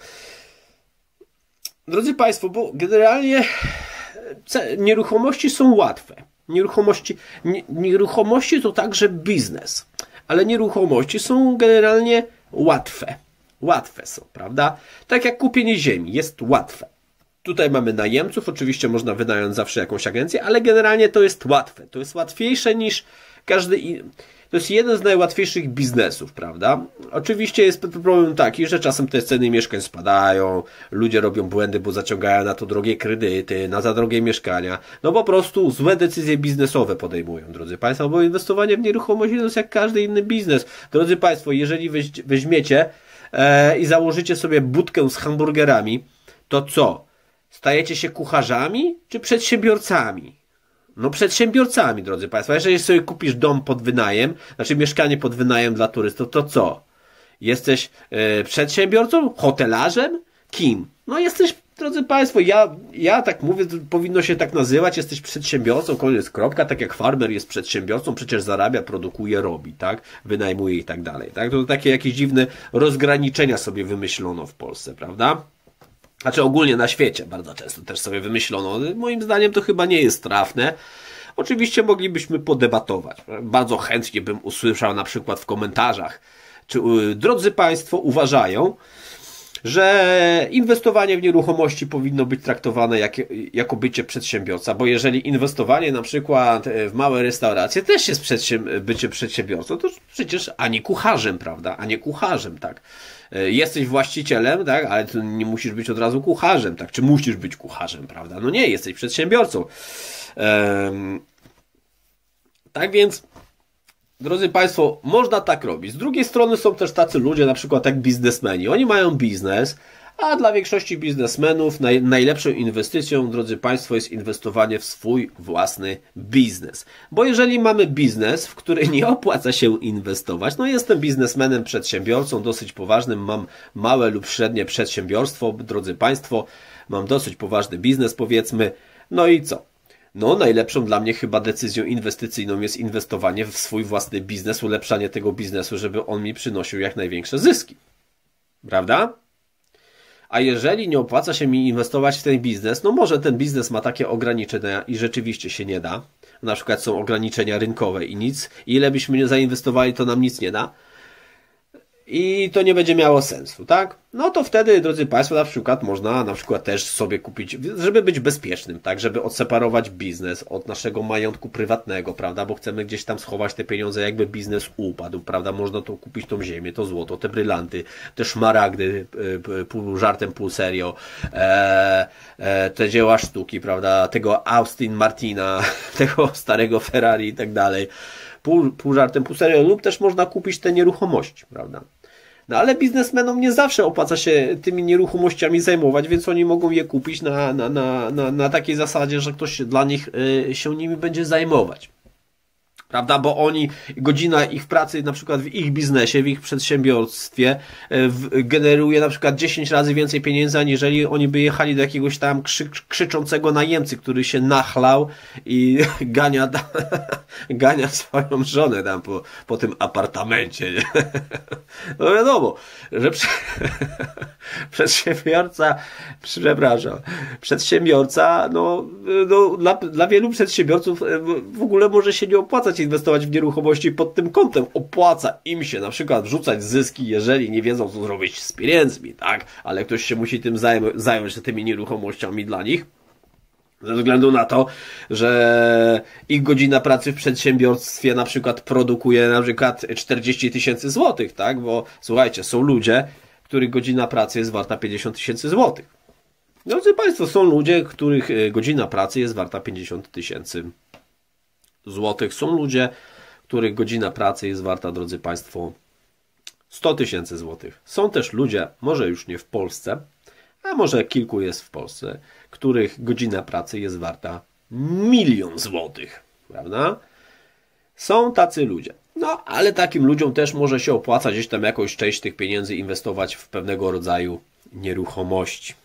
Drodzy Państwo, bo generalnie nieruchomości są łatwe. Nieruchomości, nie, nieruchomości to także biznes, ale nieruchomości są generalnie łatwe. Łatwe są, prawda? Tak jak kupienie ziemi jest łatwe. Tutaj mamy najemców, oczywiście można wynająć zawsze jakąś agencję, ale generalnie to jest łatwe. To jest łatwiejsze niż każdy inny. To jest jeden z najłatwiejszych biznesów, prawda? Oczywiście jest problem taki, że czasem te ceny mieszkań spadają, ludzie robią błędy, bo zaciągają na to drogie kredyty, na za drogie mieszkania. No po prostu złe decyzje biznesowe podejmują, drodzy Państwo, bo inwestowanie w nieruchomości to jest jak każdy inny biznes. Drodzy Państwo, jeżeli weźmiecie e, i założycie sobie budkę z hamburgerami, to co? Stajecie się kucharzami czy przedsiębiorcami? No przedsiębiorcami, drodzy Państwo. Jeżeli sobie kupisz dom pod wynajem, znaczy mieszkanie pod wynajem dla turystów, to co? Jesteś yy, przedsiębiorcą? Hotelarzem? Kim? No jesteś, drodzy Państwo, ja, ja tak mówię, powinno się tak nazywać, jesteś przedsiębiorcą, koniec, kropka, tak jak farmer jest przedsiębiorcą, przecież zarabia, produkuje, robi, tak? Wynajmuje i tak dalej, tak? To takie jakieś dziwne rozgraniczenia sobie wymyślono w Polsce, prawda? Znaczy ogólnie na świecie bardzo często też sobie wymyślono. Moim zdaniem to chyba nie jest trafne. Oczywiście moglibyśmy podebatować. Bardzo chętnie bym usłyszał na przykład w komentarzach, czy drodzy Państwo uważają, że inwestowanie w nieruchomości powinno być traktowane jak, jako bycie przedsiębiorca, bo jeżeli inwestowanie na przykład w małe restauracje też jest przedsięb bycie przedsiębiorcą, to przecież ani kucharzem, prawda, a nie kucharzem, tak. Jesteś właścicielem, tak, ale to nie musisz być od razu kucharzem, tak, czy musisz być kucharzem, prawda, no nie, jesteś przedsiębiorcą. Ehm, tak więc, drodzy Państwo, można tak robić. Z drugiej strony są też tacy ludzie, na przykład jak biznesmeni. Oni mają biznes, a dla większości biznesmenów naj, najlepszą inwestycją, drodzy Państwo, jest inwestowanie w swój własny biznes. Bo jeżeli mamy biznes, w który nie opłaca się inwestować, no jestem biznesmenem, przedsiębiorcą, dosyć poważnym, mam małe lub średnie przedsiębiorstwo, drodzy Państwo, mam dosyć poważny biznes, powiedzmy, no i co? No, najlepszą dla mnie chyba decyzją inwestycyjną jest inwestowanie w swój własny biznes, ulepszanie tego biznesu, żeby on mi przynosił jak największe zyski. Prawda? A jeżeli nie opłaca się mi inwestować w ten biznes, no może ten biznes ma takie ograniczenia i rzeczywiście się nie da. Na przykład są ograniczenia rynkowe i nic. Ile byśmy nie zainwestowali, to nam nic nie da. i to nie będzie miało sensu, tak? No to wtedy, drodzy Państwo, na przykład można na przykład też sobie kupić, żeby być bezpiecznym, tak? Żeby odseparować biznes od naszego majątku prywatnego, prawda? Bo chcemy gdzieś tam schować te pieniądze, jakby biznes upadł, prawda? Można to kupić, tą ziemię, to złoto, te brylanty, te szmaragdy, pół żartem, pół serio, e, e, te dzieła sztuki, prawda? Tego Austin Martina, tego starego Ferrari i tak dalej. Pół, pół żartem, pół serio, lub też można kupić te nieruchomości, prawda? No ale biznesmenom nie zawsze opłaca się tymi nieruchomościami zajmować, więc oni mogą je kupić na, na, na, na, na takiej zasadzie, że ktoś dla nich y, się nimi będzie zajmować. Prawda? Bo oni, godzina ich pracy na przykład w ich biznesie, w ich przedsiębiorstwie w, generuje na przykład dziesięć razy więcej pieniędzy, aniżeli oni by jechali do jakiegoś tam krzy, krzyczącego najemcy, który się nachlał i gania, gania swoją żonę tam po, po tym apartamencie. Nie? No wiadomo, że prze, przedsiębiorca, przepraszam, przedsiębiorca, no, no dla, dla wielu przedsiębiorców w ogóle może się nie opłacać inwestować w nieruchomości pod tym kątem. Opłaca im się na przykład wrzucać zyski, jeżeli nie wiedzą, co zrobić z pieniędzmi, tak? Ale ktoś się musi tym zajm- zająć tymi nieruchomościami dla nich. Ze względu na to, że ich godzina pracy w przedsiębiorstwie na przykład produkuje na przykład czterdzieści tysięcy złotych, tak? Bo słuchajcie, są ludzie, których godzina pracy jest warta pięćdziesiąt tysięcy złotych. Drodzy Państwo, są ludzie, których godzina pracy jest warta pięćdziesiąt tysięcy złotych. Są ludzie, których godzina pracy jest warta, drodzy Państwo, sto tysięcy złotych. Są też ludzie, może już nie w Polsce, a może kilku jest w Polsce, których godzina pracy jest warta milion złotych, prawda? Są tacy ludzie. No, ale takim ludziom też może się opłacać gdzieś tam jakąś część tych pieniędzy inwestować w pewnego rodzaju nieruchomości.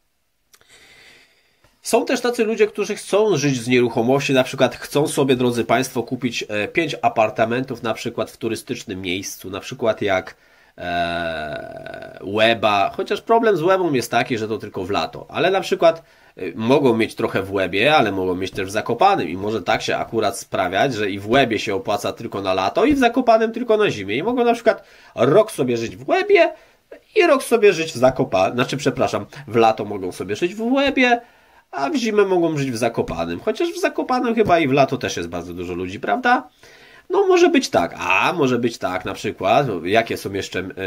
Są też tacy ludzie, którzy chcą żyć z nieruchomości, na przykład chcą sobie, drodzy Państwo, kupić pięć apartamentów na przykład w turystycznym miejscu, na przykład jak e, Łeba, chociaż problem z Łebą jest taki, że to tylko w lato, ale na przykład mogą mieć trochę w Łebie, ale mogą mieć też w Zakopanem i może tak się akurat sprawiać, że i w Łebie się opłaca tylko na lato i w Zakopanem tylko na zimie i mogą na przykład rok sobie żyć w Łebie i rok sobie żyć w Zakopanem, znaczy przepraszam, w lato mogą sobie żyć w Łebie, a w zimę mogą żyć w Zakopanem. Chociaż w Zakopanem chyba i w lato też jest bardzo dużo ludzi, prawda? No może być tak. A może być tak na przykład, jakie są jeszcze yy,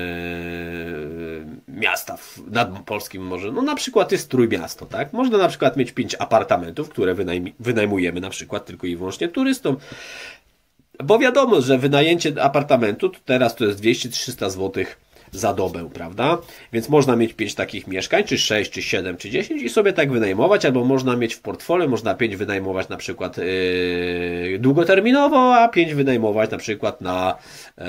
miasta w, nad polskim morzu? No na przykład jest Trójmiasto, tak? Można na przykład mieć pięć apartamentów, które wynajm wynajmujemy na przykład tylko i wyłącznie turystom. Bo wiadomo, że wynajęcie apartamentu to teraz to jest dwieście trzysta złotych za dobę, prawda? Więc można mieć pięć takich mieszkań, czy sześć, czy siedem, czy dziesięć i sobie tak wynajmować, albo można mieć w portfolio, można pięć wynajmować na przykład yy, długoterminowo, a pięć wynajmować na przykład na yy,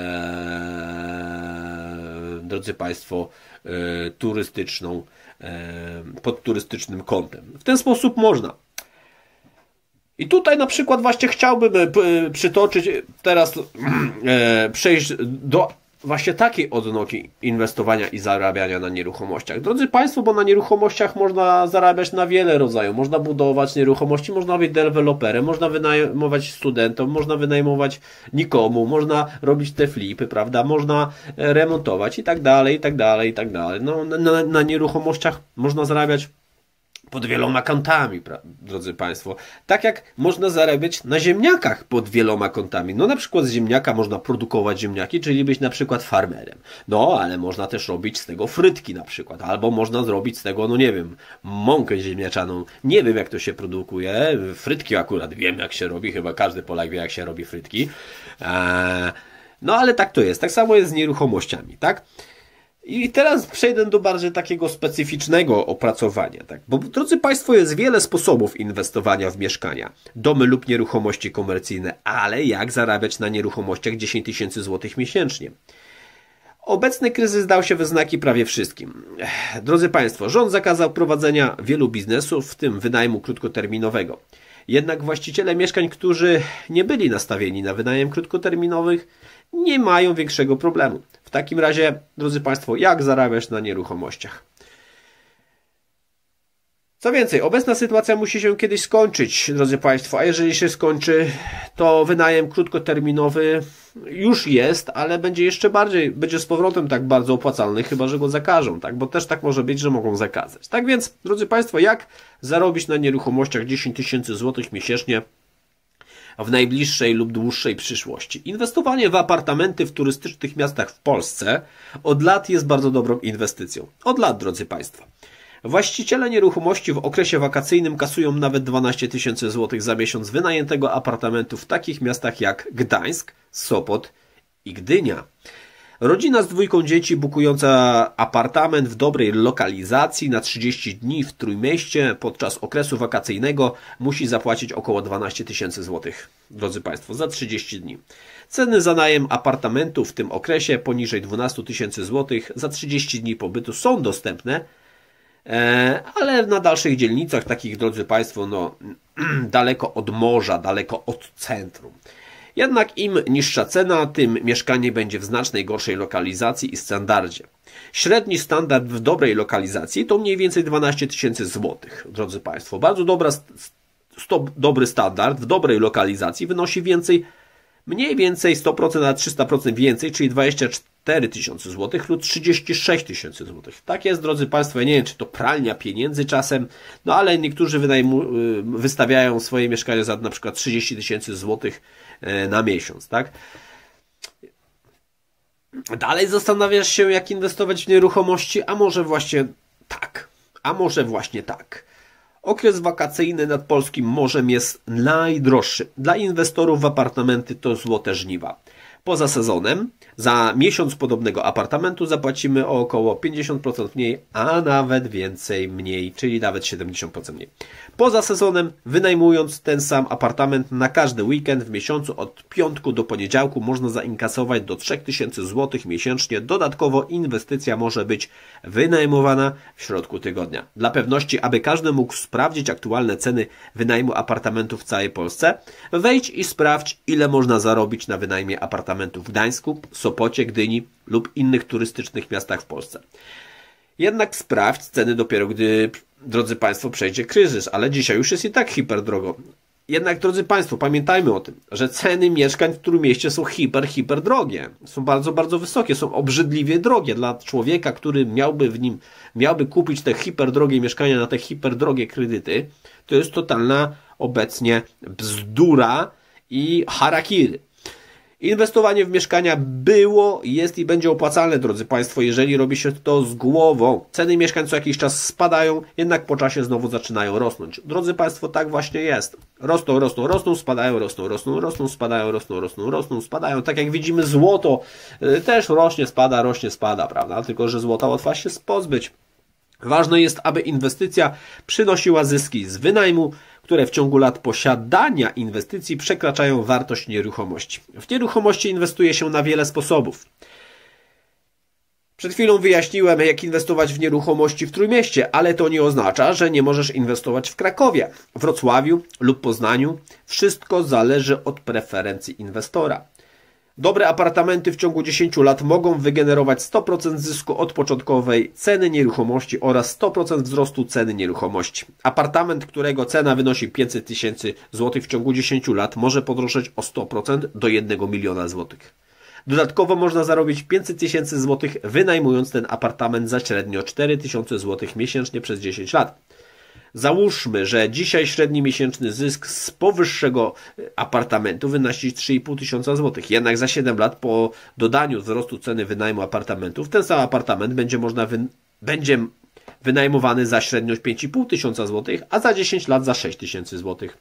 drodzy Państwo, yy, turystyczną, yy, pod turystycznym kątem. W ten sposób można. I tutaj na przykład właśnie chciałbym przytoczyć teraz, yy, przejść do właśnie takiej odnogi inwestowania i zarabiania na nieruchomościach. Drodzy Państwo, bo na nieruchomościach można zarabiać na wiele rodzajów. Można budować nieruchomości, można być deweloperem, można wynajmować studentom, można wynajmować nikomu, można robić te flipy, prawda? Można remontować i tak dalej, i tak dalej, i tak dalej. No, na, na nieruchomościach można zarabiać pod wieloma kątami, drodzy Państwo. Tak jak można zarabiać na ziemniakach pod wieloma kątami. No na przykład z ziemniaka można produkować ziemniaki, czyli być na przykład farmerem. No, ale można też robić z tego frytki na przykład. Albo można zrobić z tego, no nie wiem, mąkę ziemniaczaną. Nie wiem, jak to się produkuje. Frytki akurat wiem, jak się robi. Chyba każdy Polak wie, jak się robi frytki. Eee, no, ale tak to jest. Tak samo jest z nieruchomościami, tak? I teraz przejdę do bardziej takiego specyficznego opracowania. Tak? Bo, drodzy Państwo, jest wiele sposobów inwestowania w mieszkania, domy lub nieruchomości komercyjne, ale jak zarabiać na nieruchomościach dziesięć tysięcy złotych miesięcznie? Obecny kryzys dał się we znaki prawie wszystkim. Drodzy Państwo, rząd zakazał prowadzenia wielu biznesów, w tym wynajmu krótkoterminowego. Jednak właściciele mieszkań, którzy nie byli nastawieni na wynajem krótkoterminowych, nie mają większego problemu. W takim razie, drodzy Państwo, jak zarabiać na nieruchomościach? Co więcej, obecna sytuacja musi się kiedyś skończyć, drodzy Państwo, a jeżeli się skończy, to wynajem krótkoterminowy już jest, ale będzie jeszcze bardziej, będzie z powrotem tak bardzo opłacalny, chyba że go zakażą, tak? Bo też tak może być, że mogą zakazać. Tak więc, drodzy Państwo, jak zarobić na nieruchomościach dziesięć tysięcy złotych miesięcznie w najbliższej lub dłuższej przyszłości? Inwestowanie w apartamenty w turystycznych miastach w Polsce od lat jest bardzo dobrą inwestycją. Od lat, drodzy Państwo. Właściciele nieruchomości w okresie wakacyjnym kasują nawet dwanaście tysięcy złotych za miesiąc wynajętego apartamentu w takich miastach jak Gdańsk, Sopot i Gdynia. Rodzina z dwójką dzieci bukująca apartament w dobrej lokalizacji na trzydzieści dni w Trójmieście podczas okresu wakacyjnego musi zapłacić około dwanaście tysięcy złotych, drodzy Państwo, za trzydzieści dni. Ceny za najem apartamentu w tym okresie poniżej dwanaście tysięcy złotych za trzydzieści dni pobytu są dostępne, ale na dalszych dzielnicach, takich, drodzy Państwo, no, daleko od morza, daleko od centrum. Jednak im niższa cena, tym mieszkanie będzie w znacznej gorszej lokalizacji i standardzie. Średni standard w dobrej lokalizacji to mniej więcej dwanaście tysięcy złotych, drodzy Państwo. Bardzo dobra, sto, dobry standard w dobrej lokalizacji wynosi więcej, mniej więcej sto procent na trzysta procent więcej, czyli dwadzieścia cztery tysiące złotych lub trzydzieści sześć tysięcy złotych. Tak jest, drodzy Państwo, ja nie wiem, czy to pralnia pieniędzy czasem, no ale niektórzy wynajmu, wystawiają swoje mieszkania za na przykład trzydzieści tysięcy złotych na miesiąc, tak? Dalej zastanawiasz się, jak inwestować w nieruchomości, a może właśnie tak, a może właśnie tak. Okres wakacyjny nad polskim morzem jest najdroższy. Dla inwestorów w apartamenty to złote żniwa. Poza sezonem za miesiąc podobnego apartamentu zapłacimy o około pięćdziesiąt procent mniej, a nawet więcej mniej, czyli nawet siedemdziesiąt procent mniej. Poza sezonem, wynajmując ten sam apartament na każdy weekend w miesiącu od piątku do poniedziałku można zainkasować do trzy tysiące złotych miesięcznie. Dodatkowo inwestycja może być wynajmowana w środku tygodnia. Dla pewności, aby każdy mógł sprawdzić aktualne ceny wynajmu apartamentów w całej Polsce, wejdź i sprawdź, ile można zarobić na wynajmie apartamentu w Gdańsku, Sopocie, Gdyni lub innych turystycznych miastach w Polsce. Jednak sprawdź ceny dopiero, gdy, drodzy Państwo, przejdzie kryzys, ale dzisiaj już jest i tak hiperdrogo. Jednak, drodzy Państwo, pamiętajmy o tym, że ceny mieszkań w Trójmieście są hiper, hiper drogie. Są bardzo, bardzo wysokie, są obrzydliwie drogie. Dla człowieka, który miałby w nim, miałby kupić te hiperdrogie mieszkania na te hiperdrogie kredyty, to jest totalna obecnie bzdura i harakiri. Inwestowanie w mieszkania było, jest i będzie opłacalne, drodzy Państwo, jeżeli robi się to z głową. Ceny mieszkań co jakiś czas spadają, jednak po czasie znowu zaczynają rosnąć. Drodzy Państwo, tak właśnie jest. Rosną, rosną, rosną, spadają, rosną, rosną, rosną, spadają, rosną, rosną, rosną, spadają. Tak jak widzimy, złoto też rośnie, spada, rośnie, spada, prawda? Tylko że złota łatwo się pozbyć. Ważne jest, aby inwestycja przynosiła zyski z wynajmu, które w ciągu lat posiadania inwestycji przekraczają wartość nieruchomości. W nieruchomości inwestuje się na wiele sposobów. Przed chwilą wyjaśniłem, jak inwestować w nieruchomości w Trójmieście, ale to nie oznacza, że nie możesz inwestować w Krakowie, Wrocławiu lub Poznaniu. Wszystko zależy od preferencji inwestora. Dobre apartamenty w ciągu dziesięciu lat mogą wygenerować sto procent zysku od początkowej ceny nieruchomości oraz sto procent wzrostu ceny nieruchomości. Apartament, którego cena wynosi pięćset tysięcy złotych w ciągu dziesięciu lat może podrożeć o sto procent do jednego miliona złotych. Dodatkowo można zarobić pięćset tysięcy złotych wynajmując ten apartament za średnio cztery tysiące złotych miesięcznie przez dziesięć lat. Załóżmy, że dzisiaj średni miesięczny zysk z powyższego apartamentu wynosi trzy i pół tysiąca złotych. Jednak za siedem lat po dodaniu wzrostu ceny wynajmu apartamentów ten sam apartament będzie można wy... będzie wynajmowany za średnio pięć i pół tysiąca złotych, a za dziesięć lat za sześć tysięcy złotych.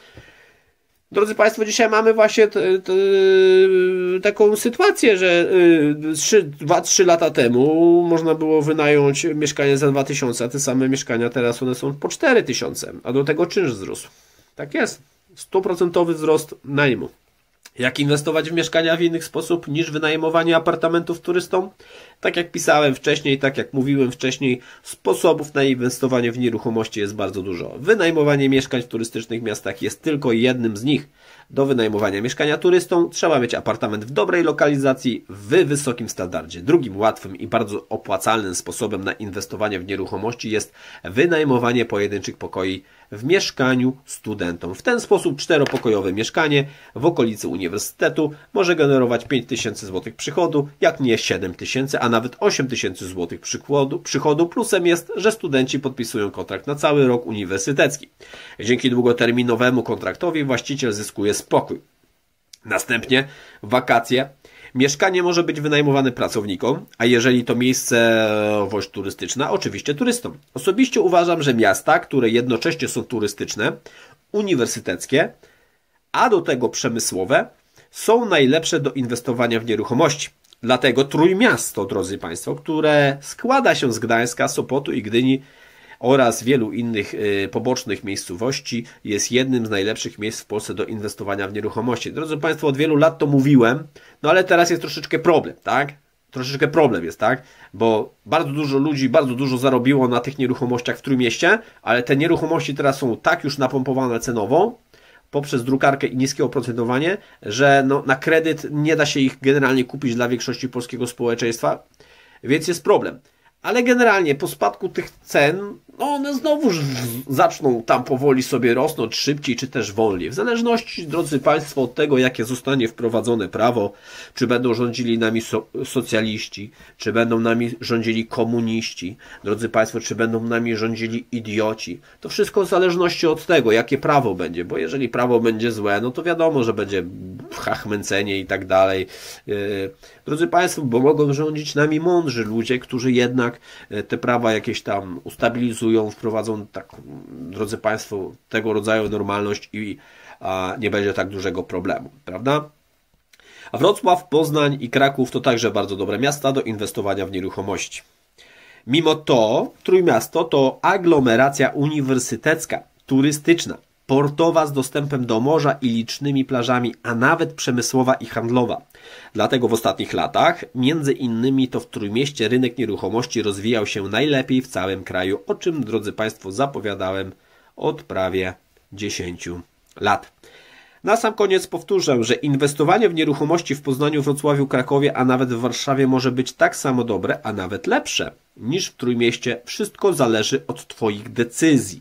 Drodzy Państwo, dzisiaj mamy właśnie t, t, taką sytuację, że dwa trzy lata temu można było wynająć mieszkanie za dwa tysiące, a te same mieszkania teraz one są po cztery tysiące, a do tego czynsz wzrósł. Tak jest. stuprocentowy wzrost najmu. Jak inwestować w mieszkania w inny sposób niż wynajmowanie apartamentów turystom? Tak jak pisałem wcześniej, tak jak mówiłem wcześniej, sposobów na inwestowanie w nieruchomości jest bardzo dużo. Wynajmowanie mieszkań w turystycznych miastach jest tylko jednym z nich. Do wynajmowania mieszkania turystom trzeba mieć apartament w dobrej lokalizacji, w wysokim standardzie. Drugim łatwym i bardzo opłacalnym sposobem na inwestowanie w nieruchomości jest wynajmowanie pojedynczych pokoi w mieszkaniu studentom. W ten sposób czteropokojowe mieszkanie w okolicy uniwersytetu może generować pięć tysięcy złotych przychodu, jak nie siedem tysięcy, a nawet osiem tysięcy złotych przychodu, przychodu. Plusem jest, że studenci podpisują kontrakt na cały rok uniwersytecki. Dzięki długoterminowemu kontraktowi właściciel zyskuje spokój. Następnie wakacje. Mieszkanie może być wynajmowane pracownikom, a jeżeli to miejscowość turystyczna, oczywiście turystom. Osobiście uważam, że miasta, które jednocześnie są turystyczne, uniwersyteckie, a do tego przemysłowe, są najlepsze do inwestowania w nieruchomości. Dlatego Trójmiasto, drodzy Państwo, które składa się z Gdańska, Sopotu i Gdyni oraz wielu innych y, pobocznych miejscowości, jest jednym z najlepszych miejsc w Polsce do inwestowania w nieruchomości. Drodzy Państwo, od wielu lat to mówiłem, no ale teraz jest troszeczkę problem, tak? Troszeczkę problem jest, tak? Bo bardzo dużo ludzi, bardzo dużo zarobiło na tych nieruchomościach w Trójmieście, ale te nieruchomości teraz są tak już napompowane cenowo, poprzez drukarkę i niskie oprocentowanie, że no, na kredyt nie da się ich generalnie kupić dla większości polskiego społeczeństwa, więc jest problem. Ale generalnie po spadku tych cen, no one znowuż zaczną tam powoli sobie rosnąć szybciej czy też wolniej. W zależności, drodzy Państwo, od tego, jakie zostanie wprowadzone prawo, czy będą rządzili nami so socjaliści, czy będą nami rządzili komuniści, drodzy Państwo, czy będą nami rządzili idioci. To wszystko w zależności od tego, jakie prawo będzie, bo jeżeli prawo będzie złe, no to wiadomo, że będzie chachmęcenie i tak dalej. Drodzy Państwo, bo mogą rządzić nami mądrzy ludzie, którzy jednak te prawa jakieś tam ustabilizują, wprowadzą, tak, drodzy Państwo, tego rodzaju normalność i a, nie będzie tak dużego problemu, prawda? A Wrocław, Poznań i Kraków to także bardzo dobre miasta do inwestowania w nieruchomości. Mimo to Trójmiasto to aglomeracja uniwersytecka, turystyczna, portowa z dostępem do morza i licznymi plażami, a nawet przemysłowa i handlowa. Dlatego w ostatnich latach, między innymi to w Trójmieście rynek nieruchomości rozwijał się najlepiej w całym kraju, o czym, drodzy Państwo, zapowiadałem od prawie dziesięciu lat. Na sam koniec powtórzę, że inwestowanie w nieruchomości w Poznaniu, Wrocławiu, Krakowie, a nawet w Warszawie może być tak samo dobre, a nawet lepsze niż w Trójmieście. Wszystko zależy od Twoich decyzji.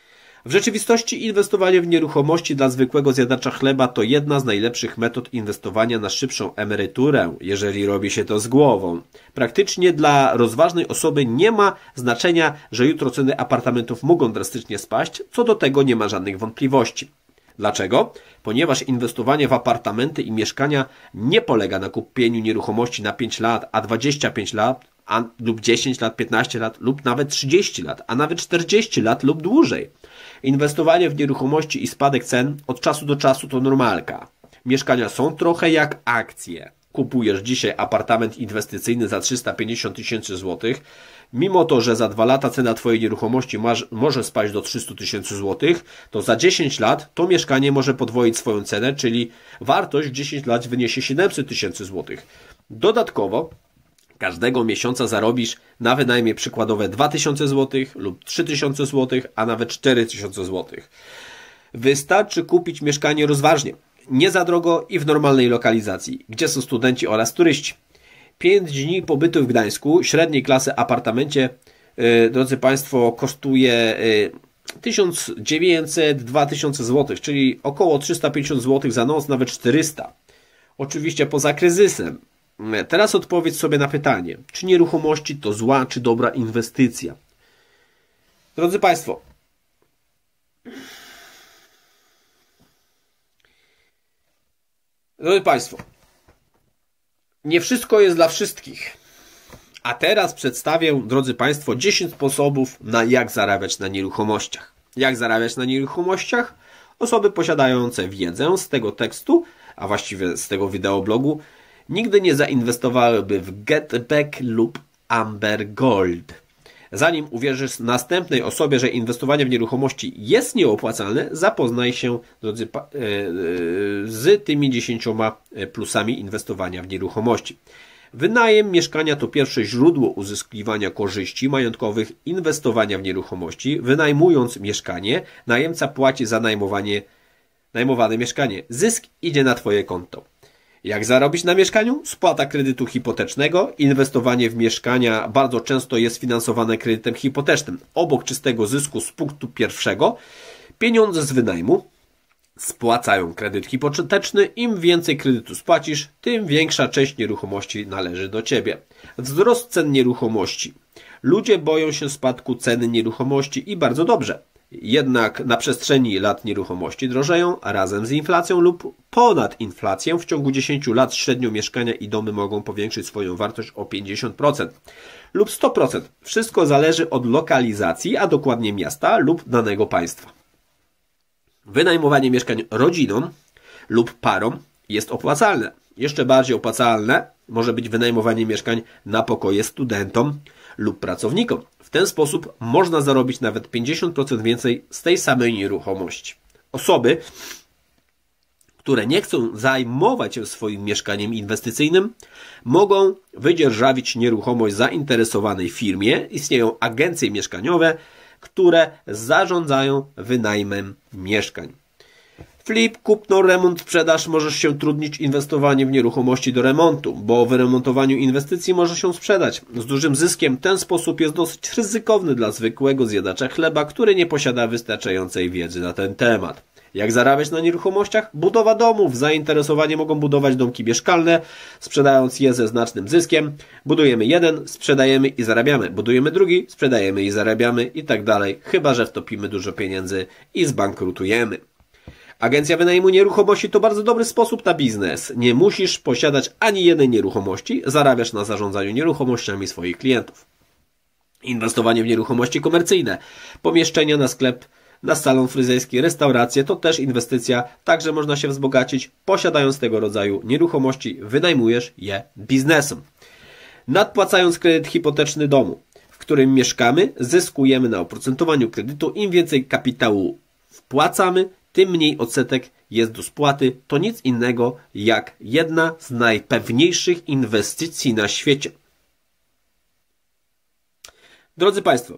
W rzeczywistości inwestowanie w nieruchomości dla zwykłego zjadacza chleba to jedna z najlepszych metod inwestowania na szybszą emeryturę, jeżeli robi się to z głową. Praktycznie dla rozważnej osoby nie ma znaczenia, że jutro ceny apartamentów mogą drastycznie spaść, co do tego nie ma żadnych wątpliwości. Dlaczego? Ponieważ inwestowanie w apartamenty i mieszkania nie polega na kupieniu nieruchomości na pięć lat, a dwadzieścia pięć lat, a, lub dziesięć lat, piętnaście lat, lub nawet trzydzieści lat, a nawet czterdzieści lat lub dłużej. Inwestowanie w nieruchomości i spadek cen od czasu do czasu to normalka. Mieszkania są trochę jak akcje. Kupujesz dzisiaj apartament inwestycyjny za trzysta pięćdziesiąt tysięcy złotych, mimo to, że za dwa lata cena Twojej nieruchomości masz, może spaść do trzystu tysięcy złotych, to za dziesięć lat to mieszkanie może podwoić swoją cenę, czyli wartość w dziesięć lat wyniesie siedemset tysięcy złotych. Dodatkowo każdego miesiąca zarobisz na wynajmie przykładowe dwa tysiące złotych lub trzy tysiące złotych, a nawet cztery tysiące złotych. Wystarczy kupić mieszkanie rozważnie, nie za drogo i w normalnej lokalizacji, gdzie są studenci oraz turyści. pięć dni pobytu w Gdańsku, średniej klasy apartamencie, yy, drodzy Państwo, kosztuje yy, tysiąc dziewięćset do dwa tysiące złotych, czyli około trzysta pięćdziesiąt złotych za noc, nawet czterysta. Oczywiście poza kryzysem. Teraz odpowiedz sobie na pytanie, czy nieruchomości to zła czy dobra inwestycja? Drodzy Państwo, Drodzy Państwo, nie wszystko jest dla wszystkich. A teraz przedstawię, drodzy Państwo, dziesięć sposobów na jak zarabiać na nieruchomościach. Jak zarabiać na nieruchomościach? Osoby posiadające wiedzę z tego tekstu, a właściwie z tego wideoblogu, nigdy nie zainwestowałyby w GetBack lub Amber Gold. Zanim uwierzysz następnej osobie, że inwestowanie w nieruchomości jest nieopłacalne, zapoznaj się, drodzy, z tymi dziesięcioma plusami inwestowania w nieruchomości. Wynajem mieszkania to pierwsze źródło uzyskiwania korzyści majątkowych inwestowania w nieruchomości. Wynajmując mieszkanie, najemca płaci za najmowanie, najmowane mieszkanie. Zysk idzie na Twoje konto. Jak zarobić na mieszkaniu? Spłata kredytu hipotecznego. Inwestowanie w mieszkania bardzo często jest finansowane kredytem hipotecznym. Obok czystego zysku z punktu pierwszego Pieniądze z wynajmu spłacają kredyt hipoteczny. Im więcej kredytu spłacisz, tym większa część nieruchomości należy do Ciebie. Wzrost cen nieruchomości. Ludzie boją się spadku ceny nieruchomości i bardzo dobrze. Jednak na przestrzeni lat nieruchomości drożeją razem z inflacją lub ponad inflacją. W ciągu dziesięciu lat średnio mieszkania i domy mogą powiększyć swoją wartość o pięćdziesiąt procent lub sto procent. Wszystko zależy od lokalizacji, a dokładnie miasta lub danego państwa. Wynajmowanie mieszkań rodzinom lub parom jest opłacalne. Jeszcze bardziej opłacalne może być wynajmowanie mieszkań na pokoje studentom lub pracownikom. W ten sposób można zarobić nawet pięćdziesiąt procent więcej z tej samej nieruchomości. Osoby, które nie chcą zajmować się swoim mieszkaniem inwestycyjnym, mogą wydzierżawić nieruchomość zainteresowanej firmie. Istnieją agencje mieszkaniowe, które zarządzają wynajmem mieszkań. Flip, kupno, remont, sprzedaż. Możesz się trudnić inwestowaniem w nieruchomości do remontu, bo w wyremontowaniu inwestycji może się sprzedać z dużym zyskiem. Ten sposób jest dosyć ryzykowny dla zwykłego zjadacza chleba, który nie posiada wystarczającej wiedzy na ten temat. Jak zarabiać na nieruchomościach? Budowa domów. Zainteresowani mogą budować domki mieszkalne, sprzedając je ze znacznym zyskiem. Budujemy jeden, sprzedajemy i zarabiamy. Budujemy drugi, sprzedajemy i zarabiamy i tak dalej. Chyba że wtopimy dużo pieniędzy i zbankrutujemy. Agencja wynajmu nieruchomości to bardzo dobry sposób na biznes. Nie musisz posiadać ani jednej nieruchomości, zarabiasz na zarządzaniu nieruchomościami swoich klientów. Inwestowanie w nieruchomości komercyjne. Pomieszczenia na sklep, na salon fryzjerski, restauracje to też inwestycja, także można się wzbogacić. Posiadając tego rodzaju nieruchomości, wynajmujesz je biznesem. Nadpłacając kredyt hipoteczny domu, w którym mieszkamy, zyskujemy na oprocentowaniu kredytu. Im więcej kapitału wpłacamy, tym mniej odsetek jest do spłaty. To nic innego jak jedna z najpewniejszych inwestycji na świecie. Drodzy Państwo,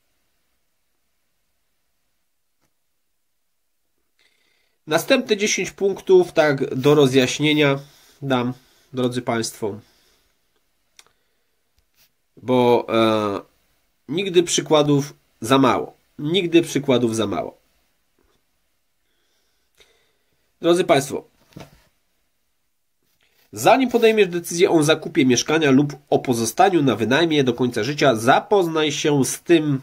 następne dziesięć punktów tak do rozjaśnienia dam, drodzy Państwo, bo e, nigdy przykładów za mało. Nigdy przykładów za mało. Drodzy Państwo, zanim podejmiesz decyzję o zakupie mieszkania lub o pozostaniu na wynajmie do końca życia, zapoznaj się z tym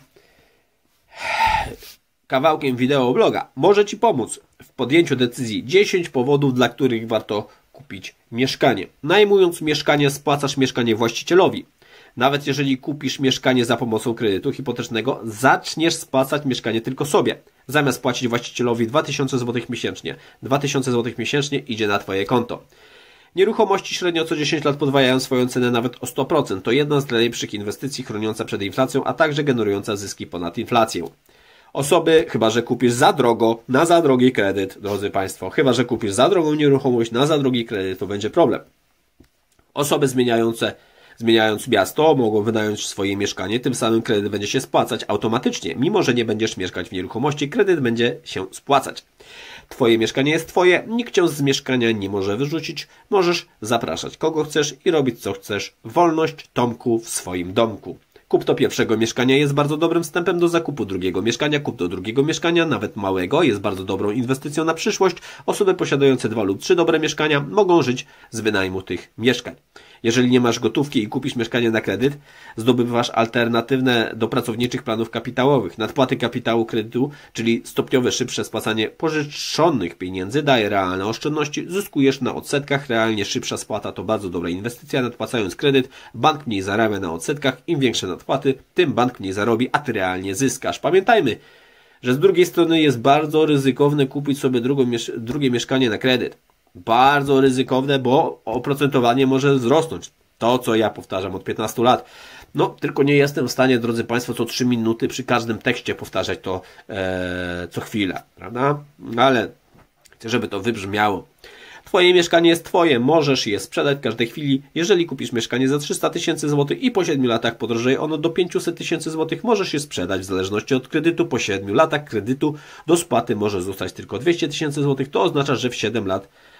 kawałkiem wideo bloga. Może Ci pomóc w podjęciu decyzji dziesięć powodów, dla których warto kupić mieszkanie. Najmując mieszkanie, spłacasz mieszkanie właścicielowi. Nawet jeżeli kupisz mieszkanie za pomocą kredytu hipotecznego, zaczniesz spłacać mieszkanie tylko sobie. Zamiast płacić właścicielowi dwa tysiące złotych miesięcznie, dwa tysiące złotych miesięcznie idzie na Twoje konto. Nieruchomości średnio co dziesięć lat podwajają swoją cenę nawet o sto procent. To jedna z najlepszych inwestycji chroniąca przed inflacją, a także generująca zyski ponad inflację. Osoby, chyba że kupisz za drogo, na za drogi kredyt, drodzy Państwo, chyba że kupisz za drogą nieruchomość, na za drogi kredyt, to będzie problem. Osoby zmieniające Zmieniając miasto, mogą wynająć swoje mieszkanie, tym samym kredyt będzie się spłacać automatycznie. Mimo że nie będziesz mieszkać w nieruchomości, kredyt będzie się spłacać. Twoje mieszkanie jest Twoje, nikt Cię z mieszkania nie może wyrzucić. Możesz zapraszać kogo chcesz i robić co chcesz. Wolność Tomku w swoim domku. Kup do pierwszego mieszkania jest bardzo dobrym wstępem do zakupu drugiego mieszkania. Kup do drugiego mieszkania, nawet małego, jest bardzo dobrą inwestycją na przyszłość. Osoby posiadające dwa lub trzy dobre mieszkania mogą żyć z wynajmu tych mieszkań. Jeżeli nie masz gotówki i kupisz mieszkanie na kredyt, zdobywasz alternatywne do pracowniczych planów kapitałowych. Nadpłaty kapitału kredytu, czyli stopniowe, szybsze spłacanie pożyczonych pieniędzy daje realne oszczędności. Zyskujesz na odsetkach, realnie szybsza spłata to bardzo dobra inwestycja. Nadpłacając kredyt, bank mniej zarabia na odsetkach. Im większe nadpłaty, tym bank mniej zarobi, a ty realnie zyskasz. Pamiętajmy, że z drugiej strony jest bardzo ryzykowne kupić sobie drugą, drugie mieszkanie na kredyt. Bardzo ryzykowne, bo oprocentowanie może wzrosnąć. To, co ja powtarzam od piętnastu lat. No, tylko nie jestem w stanie, drodzy Państwo, co trzy minuty przy każdym tekście powtarzać to e, co chwilę, prawda? Ale chcę, żeby to wybrzmiało. Twoje mieszkanie jest Twoje, możesz je sprzedać w każdej chwili. Jeżeli kupisz mieszkanie za trzysta tysięcy złotych i po siedmiu latach podrożeje ono do pięćset tysięcy złotych, możesz je sprzedać w zależności od kredytu. Po siedmiu latach kredytu do spłaty może zostać tylko dwieście tysięcy złotych. To oznacza, że w siedem lat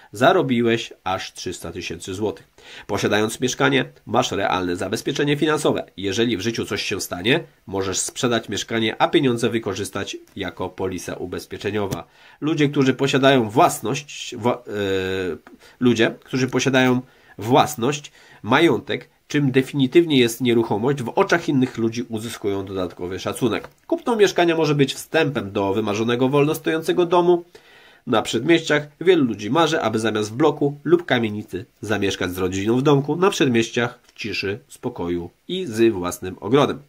zarobiłeś aż trzysta tysięcy złotych. Posiadając mieszkanie, masz realne zabezpieczenie finansowe. Jeżeli w życiu coś się stanie, możesz sprzedać mieszkanie, a pieniądze wykorzystać jako polisa ubezpieczeniowa. Ludzie, którzy posiadają własność, wa, yy, ludzie, którzy posiadają własność, majątek, czym definitywnie jest nieruchomość, w oczach innych ludzi uzyskują dodatkowy szacunek. Kupno mieszkania może być wstępem do wymarzonego wolno stojącego domu. Na przedmieściach wielu ludzi marzy, aby zamiast w bloku lub kamienicy zamieszkać z rodziną w domku na przedmieściach w ciszy, spokoju i z własnym ogrodem.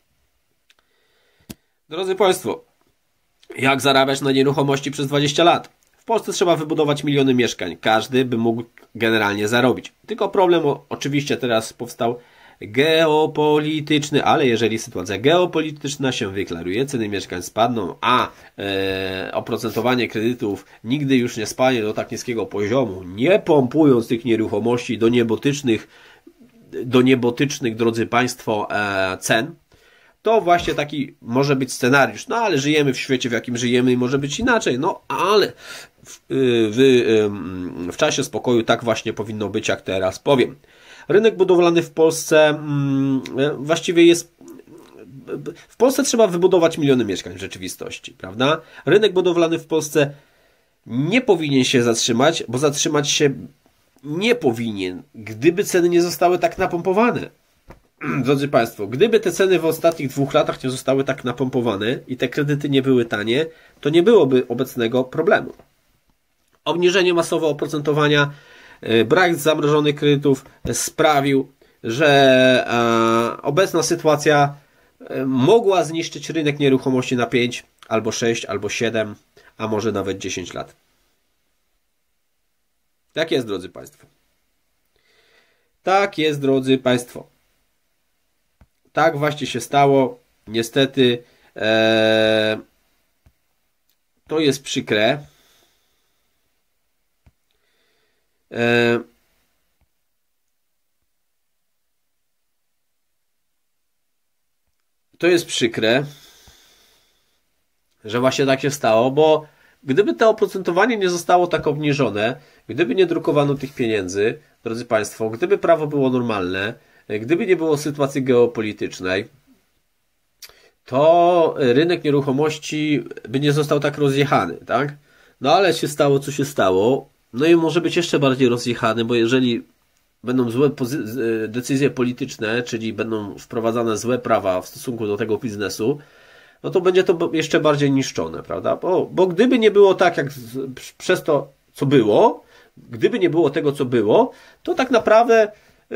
Drodzy Państwo, jak zarabiać na nieruchomości przez dwadzieścia lat? W Polsce trzeba wybudować miliony mieszkań. Każdy by mógł generalnie zarobić. Tylko problem o, oczywiście teraz powstał geopolityczny, ale jeżeli sytuacja geopolityczna się wyklaruje, ceny mieszkań spadną, a e, oprocentowanie kredytów nigdy już nie spadnie do tak niskiego poziomu, nie pompując tych nieruchomości do niebotycznych, do niebotycznych, drodzy Państwo, e, cen, to właśnie taki może być scenariusz. No ale żyjemy w świecie, w jakim żyjemy i może być inaczej. No ale w, w, w czasie spokoju tak właśnie powinno być, jak teraz powiem. Rynek budowlany w Polsce właściwie jest... W Polsce trzeba wybudować miliony mieszkań w rzeczywistości, prawda? Rynek budowlany w Polsce nie powinien się zatrzymać, bo zatrzymać się nie powinien, gdyby ceny nie zostały tak napompowane. Drodzy Państwo, gdyby te ceny w ostatnich dwóch latach nie zostały tak napompowane i te kredyty nie były tanie, to nie byłoby obecnego problemu. Obniżenie masowe oprocentowania, brak zamrożonych kredytów sprawił, że obecna sytuacja mogła zniszczyć rynek nieruchomości na pięć, albo sześć, albo siedem, a może nawet dziesięć lat. Tak jest, drodzy Państwo. Tak jest, drodzy Państwo. Tak właśnie się stało. Niestety ee, to jest przykre. E, to jest przykre, że właśnie tak się stało, bo gdyby to oprocentowanie nie zostało tak obniżone, gdyby nie drukowano tych pieniędzy, drodzy Państwo, gdyby prawo było normalne, gdyby nie było sytuacji geopolitycznej, to rynek nieruchomości by nie został tak rozjechany, tak? No ale się stało, co się stało. No i może być jeszcze bardziej rozjechany, bo jeżeli będą złe decyzje polityczne, czyli będą wprowadzane złe prawa w stosunku do tego biznesu, no to będzie to jeszcze bardziej niszczone, prawda? Bo, bo gdyby nie było tak, jak z, przez to, co było, gdyby nie było tego, co było, to tak naprawdę yy,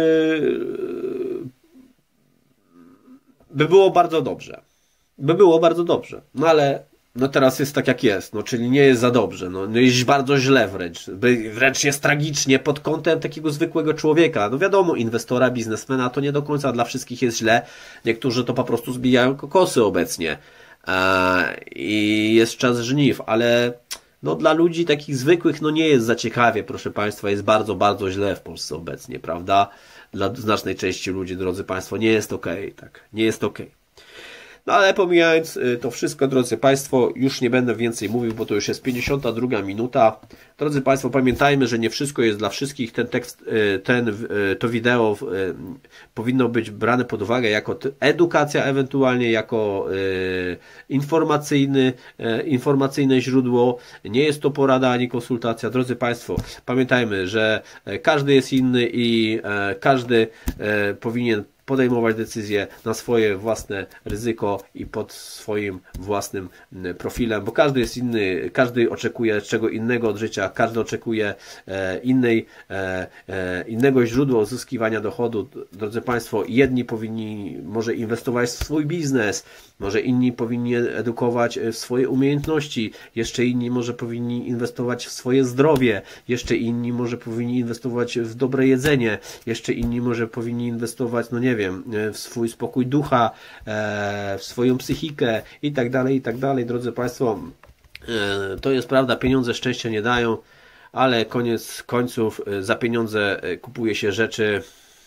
by było bardzo dobrze. By było bardzo dobrze. No ale no teraz jest tak, jak jest. No czyli nie jest za dobrze. No, no jest bardzo źle wręcz. Wręcz jest tragicznie pod kątem takiego zwykłego człowieka. No wiadomo, inwestora, biznesmena to nie do końca dla wszystkich jest źle. Niektórzy to po prostu zbijają kokosy obecnie. Eee, I jest czas żniw, ale no dla ludzi takich zwykłych no nie jest za ciekawie, proszę Państwa. Jest bardzo, bardzo źle w Polsce obecnie, prawda? Dla znacznej części ludzi, drodzy Państwo, nie jest okej, tak. Nie jest okej. No ale pomijając to wszystko, drodzy Państwo, już nie będę więcej mówił, bo to już jest pięćdziesiąta druga minuta. Drodzy Państwo, pamiętajmy, że nie wszystko jest dla wszystkich. Ten tekst, ten, to wideo powinno być brane pod uwagę jako edukacja, ewentualnie jako informacyjny, informacyjne źródło. Nie jest to porada ani konsultacja. Drodzy Państwo, pamiętajmy, że każdy jest inny i każdy powinien podejmować decyzje na swoje własne ryzyko i pod swoim własnym profilem, bo każdy jest inny, każdy oczekuje czego innego od życia, każdy oczekuje innej, innego źródła uzyskiwania dochodu. Drodzy Państwo, jedni powinni może inwestować w swój biznes, może inni powinni edukować w swoje umiejętności, jeszcze inni może powinni inwestować w swoje zdrowie, jeszcze inni może powinni inwestować w dobre jedzenie, jeszcze inni może powinni inwestować, no nie wiem, w swój spokój ducha, w swoją psychikę i tak dalej, i tak dalej. Drodzy Państwo, to jest prawda, pieniądze szczęścia nie dają, ale koniec końców za pieniądze kupuje się rzeczy,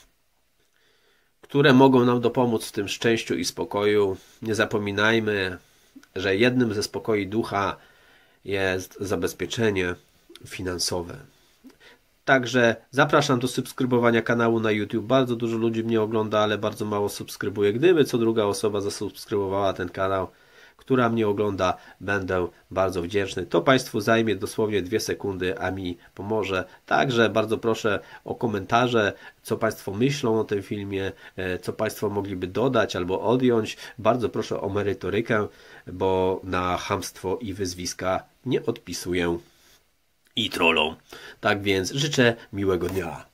które mogą nam dopomóc w tym szczęściu i spokoju. Nie zapominajmy, że jednym ze spokoi ducha jest zabezpieczenie, finansowe. Także zapraszam do subskrybowania kanału na YouTube. Bardzo dużo ludzi mnie ogląda, ale bardzo mało subskrybuje. Gdyby co druga osoba zasubskrybowała ten kanał, która mnie ogląda, będę bardzo wdzięczny. To Państwu zajmie dosłownie dwie sekundy, a mi pomoże. Także bardzo proszę o komentarze, co Państwo myślą o tym filmie, co Państwo mogliby dodać albo odjąć. Bardzo proszę o merytorykę, bo na chamstwo i wyzwiska nie odpisuję i trollom. Tak więc życzę miłego dnia.